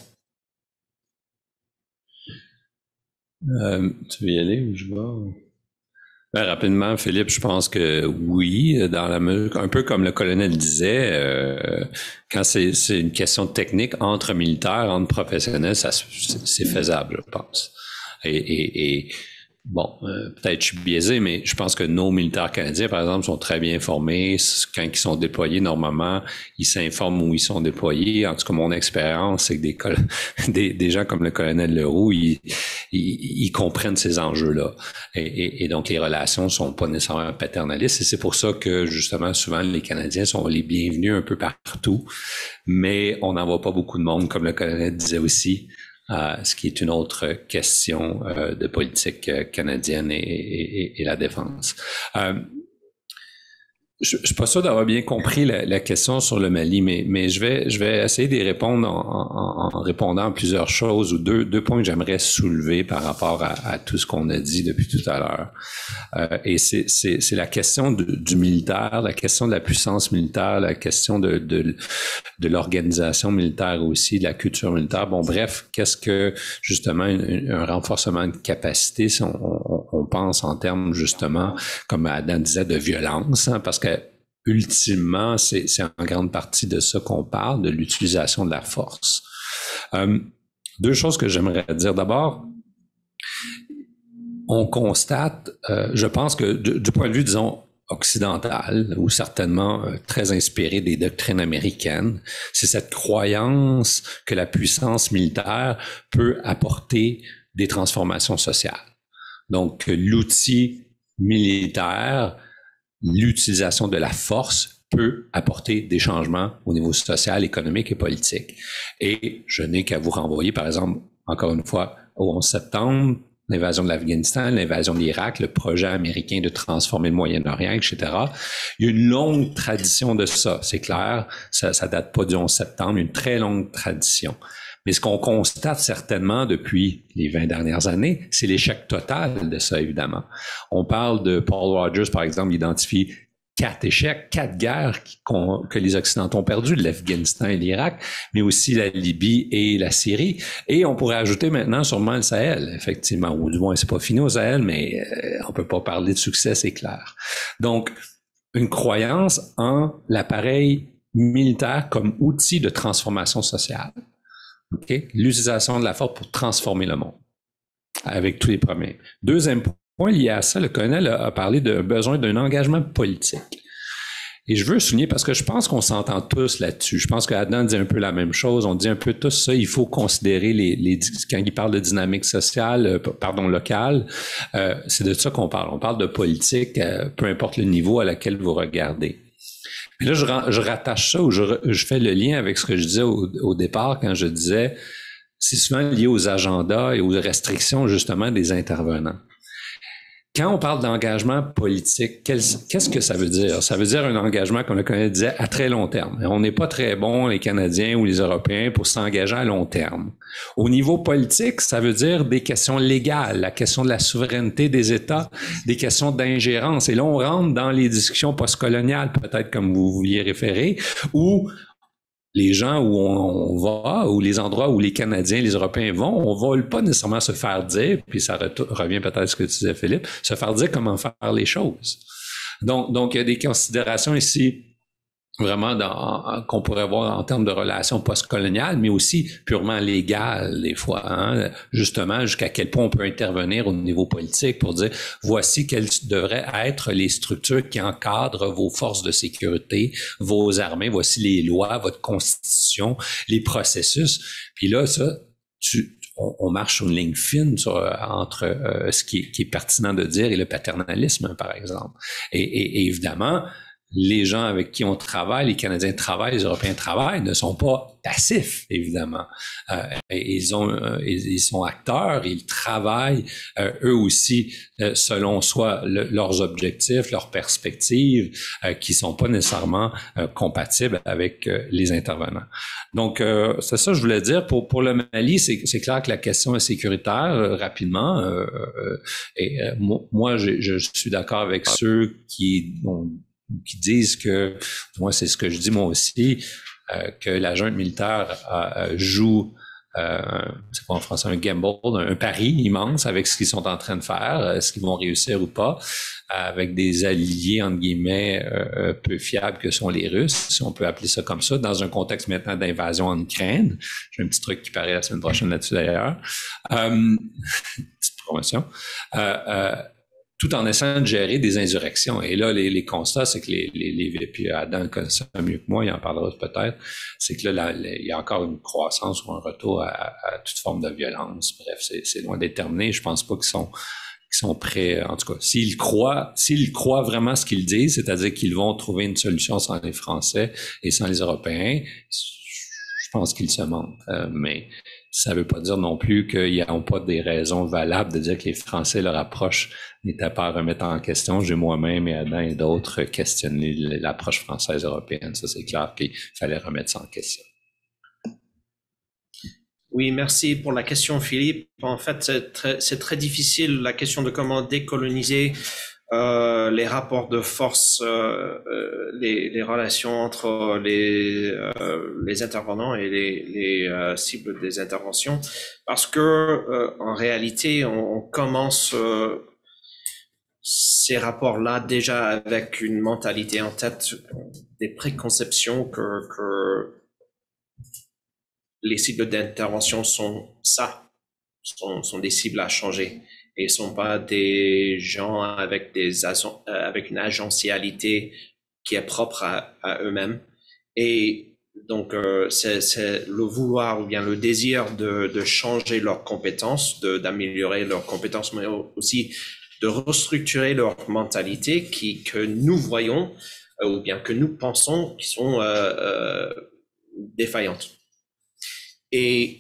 Euh, tu veux y aller ou je vais? Ben, rapidement, Philippe, je pense que oui, dans la mesure, un peu comme le colonel disait, euh, quand c'est, c'est une question technique entre militaires, entre professionnels, ça, c'est faisable, je pense. Et, et, et bon, euh, peut-être je suis biaisé, mais je pense que nos militaires canadiens, par exemple, sont très bien formés. Quand ils sont déployés, normalement, ils s'informent où ils sont déployés. En tout cas, mon expérience, c'est que des, col- des, des gens comme le colonel Leroux, ils, ils, ils comprennent ces enjeux-là. Et, et, et donc, les relations sont pas nécessairement paternalistes. Et c'est pour ça que, justement, souvent, les Canadiens sont les bienvenus un peu partout. Mais on n'en voit pas beaucoup de monde, comme le colonel disait aussi. Euh, ce qui est une autre question euh, de politique euh, canadienne et, et, et la défense. Euh, je, je suis pas sûr d'avoir bien compris la, la question sur le Mali, mais, mais je vais, je vais essayer d'y répondre en, en, en répondant à plusieurs choses ou deux, deux points que j'aimerais soulever par rapport à, à tout ce qu'on a dit depuis tout à l'heure. Euh, et c'est, c'est, c'est la question de, du militaire, la question de la puissance militaire, la question de, de, de l'organisation militaire aussi, de la culture militaire. Bon, bref, qu'est-ce que, justement, un, un renforcement de capacité, si on, on, on pense en termes, justement, comme Adam disait, de violence, hein, parce que ultimement, c'est, c'est en grande partie de ça qu'on parle, de l'utilisation de la force. Euh, deux choses que j'aimerais dire. D'abord, on constate, euh, je pense que du, du point de vue, disons, occidental, ou certainement euh, très inspiré des doctrines américaines, c'est cette croyance que la puissance militaire peut apporter des transformations sociales. Donc, l'outil militaire, l'utilisation de la force peut apporter des changements au niveau social, économique et politique. Et je n'ai qu'à vous renvoyer, par exemple, encore une fois, au onze septembre, l'invasion de l'Afghanistan, l'invasion de l'Irak, le projet américain de transformer le Moyen-Orient, et cetera. Il y a une longue tradition de ça, c'est clair. Ça, ça date pas du onze septembre, une très longue tradition. Mais ce qu'on constate certainement depuis les vingt dernières années, c'est l'échec total de ça, évidemment. On parle de Paul Rogers, par exemple, il identifie quatre échecs, quatre guerres qu'on, que les Occidentaux ont perdues, l'Afghanistan et l'Irak, mais aussi la Libye et la Syrie. Et on pourrait ajouter maintenant sûrement le Sahel, effectivement, ou du moins c'est pas fini au Sahel, mais euh, on peut pas parler de succès, c'est clair. Donc, une croyance en l'appareil militaire comme outil de transformation sociale. Okay? L'utilisation de la force pour transformer le monde, avec tous les problèmes. Deuxième point, point lié à ça, le colonel a parlé de besoin d'un engagement politique. Et je veux souligner, parce que je pense qu'on s'entend tous là-dessus. Je pense qu'Adnan dit un peu la même chose. On dit un peu tous ça. Il faut considérer les, les quand il parle de dynamique sociale, euh, pardon, locale, euh, c'est de ça qu'on parle. On parle de politique, euh, peu importe le niveau à laquelle vous regardez. Mais là, je, je rattache ça ou je, je fais le lien avec ce que je disais au, au départ quand je disais, c'est souvent lié aux agendas et aux restrictions, justement, des intervenants. Quand on parle d'engagement politique, qu'est-ce que ça veut dire? Ça veut dire un engagement, comme le Colonel disait, à très long terme. On n'est pas très bons, les Canadiens ou les Européens, pour s'engager à long terme. Au niveau politique, ça veut dire des questions légales, la question de la souveraineté des États, des questions d'ingérence. Et là, on rentre dans les discussions postcoloniales, peut-être comme vous vouliez référer, où les gens où on va, ou les endroits où les Canadiens, les Européens vont, on ne va pas nécessairement se faire dire, puis ça revient peut-être à ce que tu disais, Philippe, se faire dire comment faire les choses. Donc, donc il y a des considérations ici vraiment dans, qu'on pourrait voir en termes de relations postcoloniales, mais aussi purement légales des fois, hein? Justement, jusqu'à quel point on peut intervenir au niveau politique pour dire, voici quelles devraient être les structures qui encadrent vos forces de sécurité, vos armées, voici les lois, votre constitution, les processus. Puis là, ça, tu, on, on marche sur une ligne fine sur, entre euh, ce qui est, qui est pertinent de dire et le paternalisme, par exemple. Et, et, et évidemment, les gens avec qui on travaille, les Canadiens travaillent, les Européens travaillent, ne sont pas passifs, évidemment. Euh, ils, ont, euh, ils sont acteurs, ils travaillent euh, eux aussi euh, selon soit le, leurs objectifs, leurs perspectives, euh, qui sont pas nécessairement euh, compatibles avec euh, les intervenants. Donc, euh, c'est ça que je voulais dire. Pour, pour le Mali, c'est, c'est clair que la question est sécuritaire, euh, rapidement. Euh, euh, et euh, moi, je, je suis d'accord avec ceux qui ont qui disent que, moi c'est ce que je dis moi aussi, euh, que la junte militaire euh, joue, euh, c'est quoi en français, un gamble, un, un pari immense avec ce qu'ils sont en train de faire, est-ce qu'ils vont réussir ou pas, avec des alliés, entre guillemets, euh, peu fiables que sont les Russes, si on peut appeler ça comme ça, dans un contexte maintenant d'invasion en Ukraine. J'ai un petit truc qui paraît la semaine prochaine là-dessus d'ailleurs. Euh, petite promotion. Euh, euh, tout en essayant de gérer des insurrections. Et là, les, les constats, c'est que les, les, les puis Adam connaît ça mieux que moi, il en parlera peut-être, c'est que là, la, la, il y a encore une croissance ou un retour à, à toute forme de violence. Bref, c'est, c'est loin d'être terminé. Je pense pas qu'ils sont, qu'ils sont prêts, en tout cas, s'ils croient, s'ils croient vraiment ce qu'ils disent, c'est-à-dire qu'ils vont trouver une solution sans les Français et sans les Européens, je pense qu'ils se mentent. Euh, mais ça ne veut pas dire non plus qu'ils n'y a pas des raisons valables de dire que les Français, leur approche n'était pas à remettre en question. J'ai moi-même et Adam et d'autres questionné l'approche française européenne. Ça, c'est clair qu'il fallait remettre ça en question. Oui, merci pour la question, Philippe. En fait, c'est très, c'est très difficile, la question de comment décoloniser euh, les rapports de force, euh, euh, les, les relations entre les, euh, les intervenants et les, les euh, cibles des interventions, parce que euh, en réalité, on, on commence euh, ces rapports-là déjà avec une mentalité en tête, des préconceptions que, que les cibles d'intervention sont ça, sont, sont des cibles à changer et sont pas des gens avec des avec une agentialité qui est propre à, à eux-mêmes. Et donc euh, c'est, c'est le vouloir ou bien le désir de, de changer leurs compétences, de, d'améliorer leurs compétences, mais aussi de restructurer leur mentalité qui que nous voyons euh, ou bien que nous pensons qui sont euh, euh, défaillantes. Et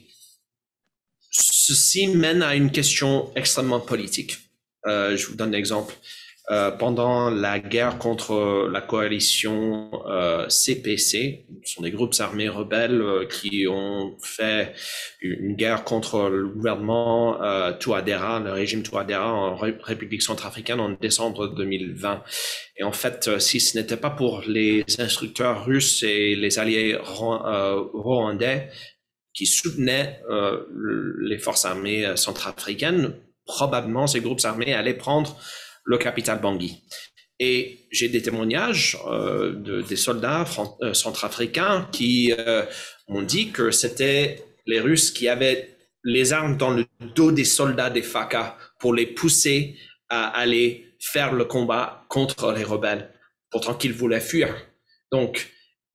ceci mène à une question extrêmement politique. Euh, je vous donne un exemple. euh, pendant la guerre contre la coalition euh, C P C. Ce sont des groupes armés rebelles euh, qui ont fait une guerre contre le gouvernement euh, Touadéra, le régime Touadéra en Ré République centrafricaine en décembre deux mille vingt. Et en fait, euh, si ce n'était pas pour les instructeurs russes et les alliés euh, rwandais qui soutenaient euh, les forces armées centrafricaines, probablement ces groupes armés allaient prendre le capital Bangui. Et j'ai des témoignages euh, de, des soldats euh, centrafricains qui euh, m'ont dit que c'était les Russes qui avaient les armes dans le dos des soldats des F A C A pour les pousser à aller faire le combat contre les rebelles, pourtant qu'ils voulaient fuir. Donc,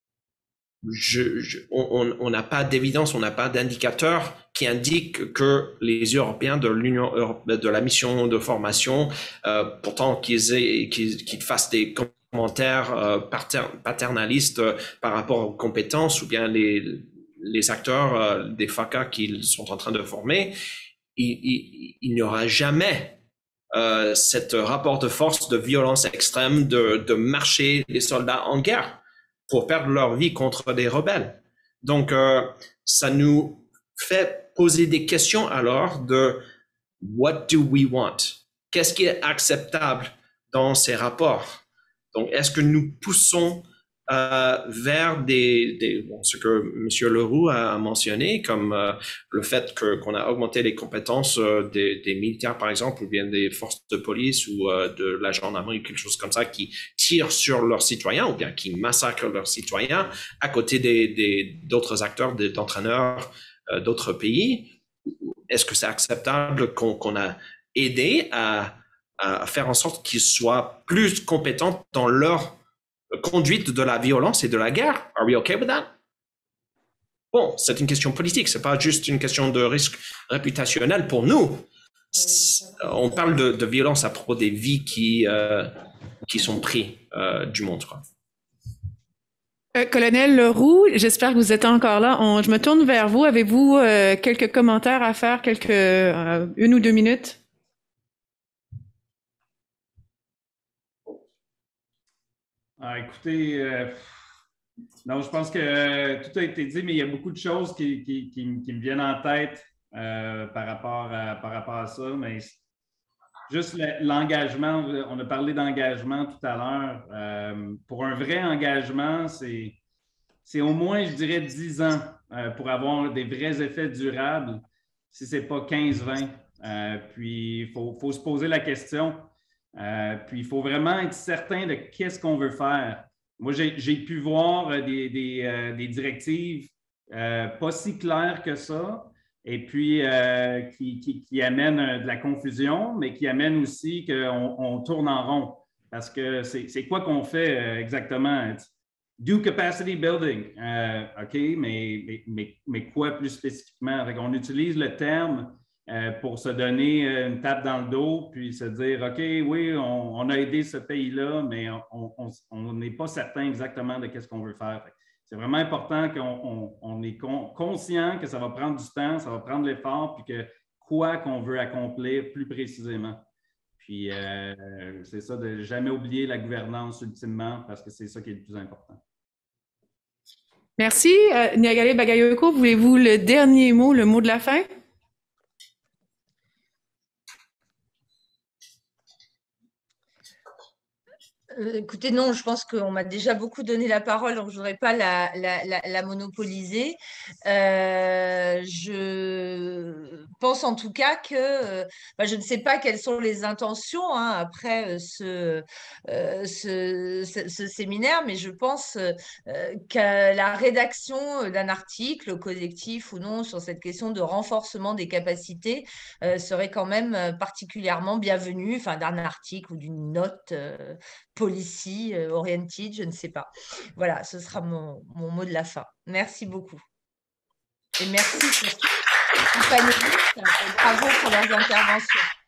je, je, on n'a pas d'évidence, on n'a pas d'indicateur qui indique que les Européens de l'Union de la mission de formation, euh, pourtant qu'ils aient, qu'ils, qu'ils fassent des commentaires euh, paternalistes euh, par rapport aux compétences ou bien les, les acteurs euh, des F A C A qu'ils sont en train de former, il, il, il n'y aura jamais euh, cet rapport de force, de violence extrême, de, de marcher les soldats en guerre pour perdre leur vie contre des rebelles. Donc, euh, ça nous fait poser des questions alors de what do we want? Qu'est-ce qui est acceptable dans ces rapports? Donc, est-ce que nous poussons euh, vers des, des bon, ce que M. Leroux a mentionné, comme euh, le fait que qu'on a augmenté les compétences euh, des, des militaires, par exemple, ou bien des forces de police ou euh, de la gendarmerie, ou quelque chose comme ça, qui tirent sur leurs citoyens ou bien qui massacrent leurs citoyens à côté des, des, d'autres acteurs, des, d'entraîneurs euh, d'autres pays. Est-ce que c'est acceptable qu'on, qu'on a aidé à, à faire en sorte qu'ils soient plus compétents dans leur conduite de la violence et de la guerre? Are we okay with that? Bon, c'est une question politique, c'est pas juste une question de risque réputationnel pour nous. On parle de, de violence à propos des vies qui, euh, qui sont prises euh, du monde, quoi. Euh, Colonel Leroux, j'espère que vous êtes encore là. On, je me tourne vers vous. Avez-vous euh, quelques commentaires à faire, quelques euh, une ou deux minutes? Ah, écoutez, euh, non, je pense que euh, tout a été dit, mais il y a beaucoup de choses qui, qui, qui, qui me viennent en tête euh, par rapport à, par rapport à ça. Mais juste l'engagement, on a parlé d'engagement tout à l'heure. Euh, pour un vrai engagement, c'est, c'est au moins, je dirais, dix ans euh, pour avoir des vrais effets durables, si ce n'est pas quinze vingt. Euh, puis, il faut, faut se poser la question. Euh, puis, il faut vraiment être certain de qu'est-ce qu'on veut faire. Moi, j'ai, j'ai pu voir des, des, euh, des directives euh, pas si claires que ça, et puis euh, qui, qui, qui amènent de la confusion, mais qui amènent aussi qu'on on tourne en rond. Parce que c'est, c'est quoi qu'on fait euh, exactement? Do capacity building. Euh, OK, mais, mais, mais, mais quoi plus spécifiquement? On utilise le terme Euh, pour se donner une tape dans le dos, puis se dire, OK, oui, on, on a aidé ce pays-là, mais on n'est pas certain exactement de qu'est-ce qu'on veut faire. C'est vraiment important qu'on on, on est con, conscient que ça va prendre du temps, ça va prendre l'effort, puis que quoi qu'on veut accomplir plus précisément. Puis, euh, c'est ça, de ne jamais oublier la gouvernance ultimement, parce que c'est ça qui est le plus important. Merci. Euh, Niagale Bagayoko, voulez-vous le dernier mot, le mot de la fin? Euh, écoutez, non, je pense qu'on m'a déjà beaucoup donné la parole, donc je ne voudrais pas la, la, la, la monopoliser. Euh, je pense en tout cas que euh, bah, je ne sais pas quelles sont les intentions hein, après euh, ce, euh, ce, ce, ce séminaire, mais je pense euh, que la rédaction d'un article collectif ou non sur cette question de renforcement des capacités euh, serait quand même particulièrement bienvenue, enfin d'un article ou d'une note euh, policy euh, oriented, je ne sais pas. Voilà, ce sera mon, mon mot de la fin. Merci beaucoup. Et merci pour tous les panélistes et bravo pour leurs interventions.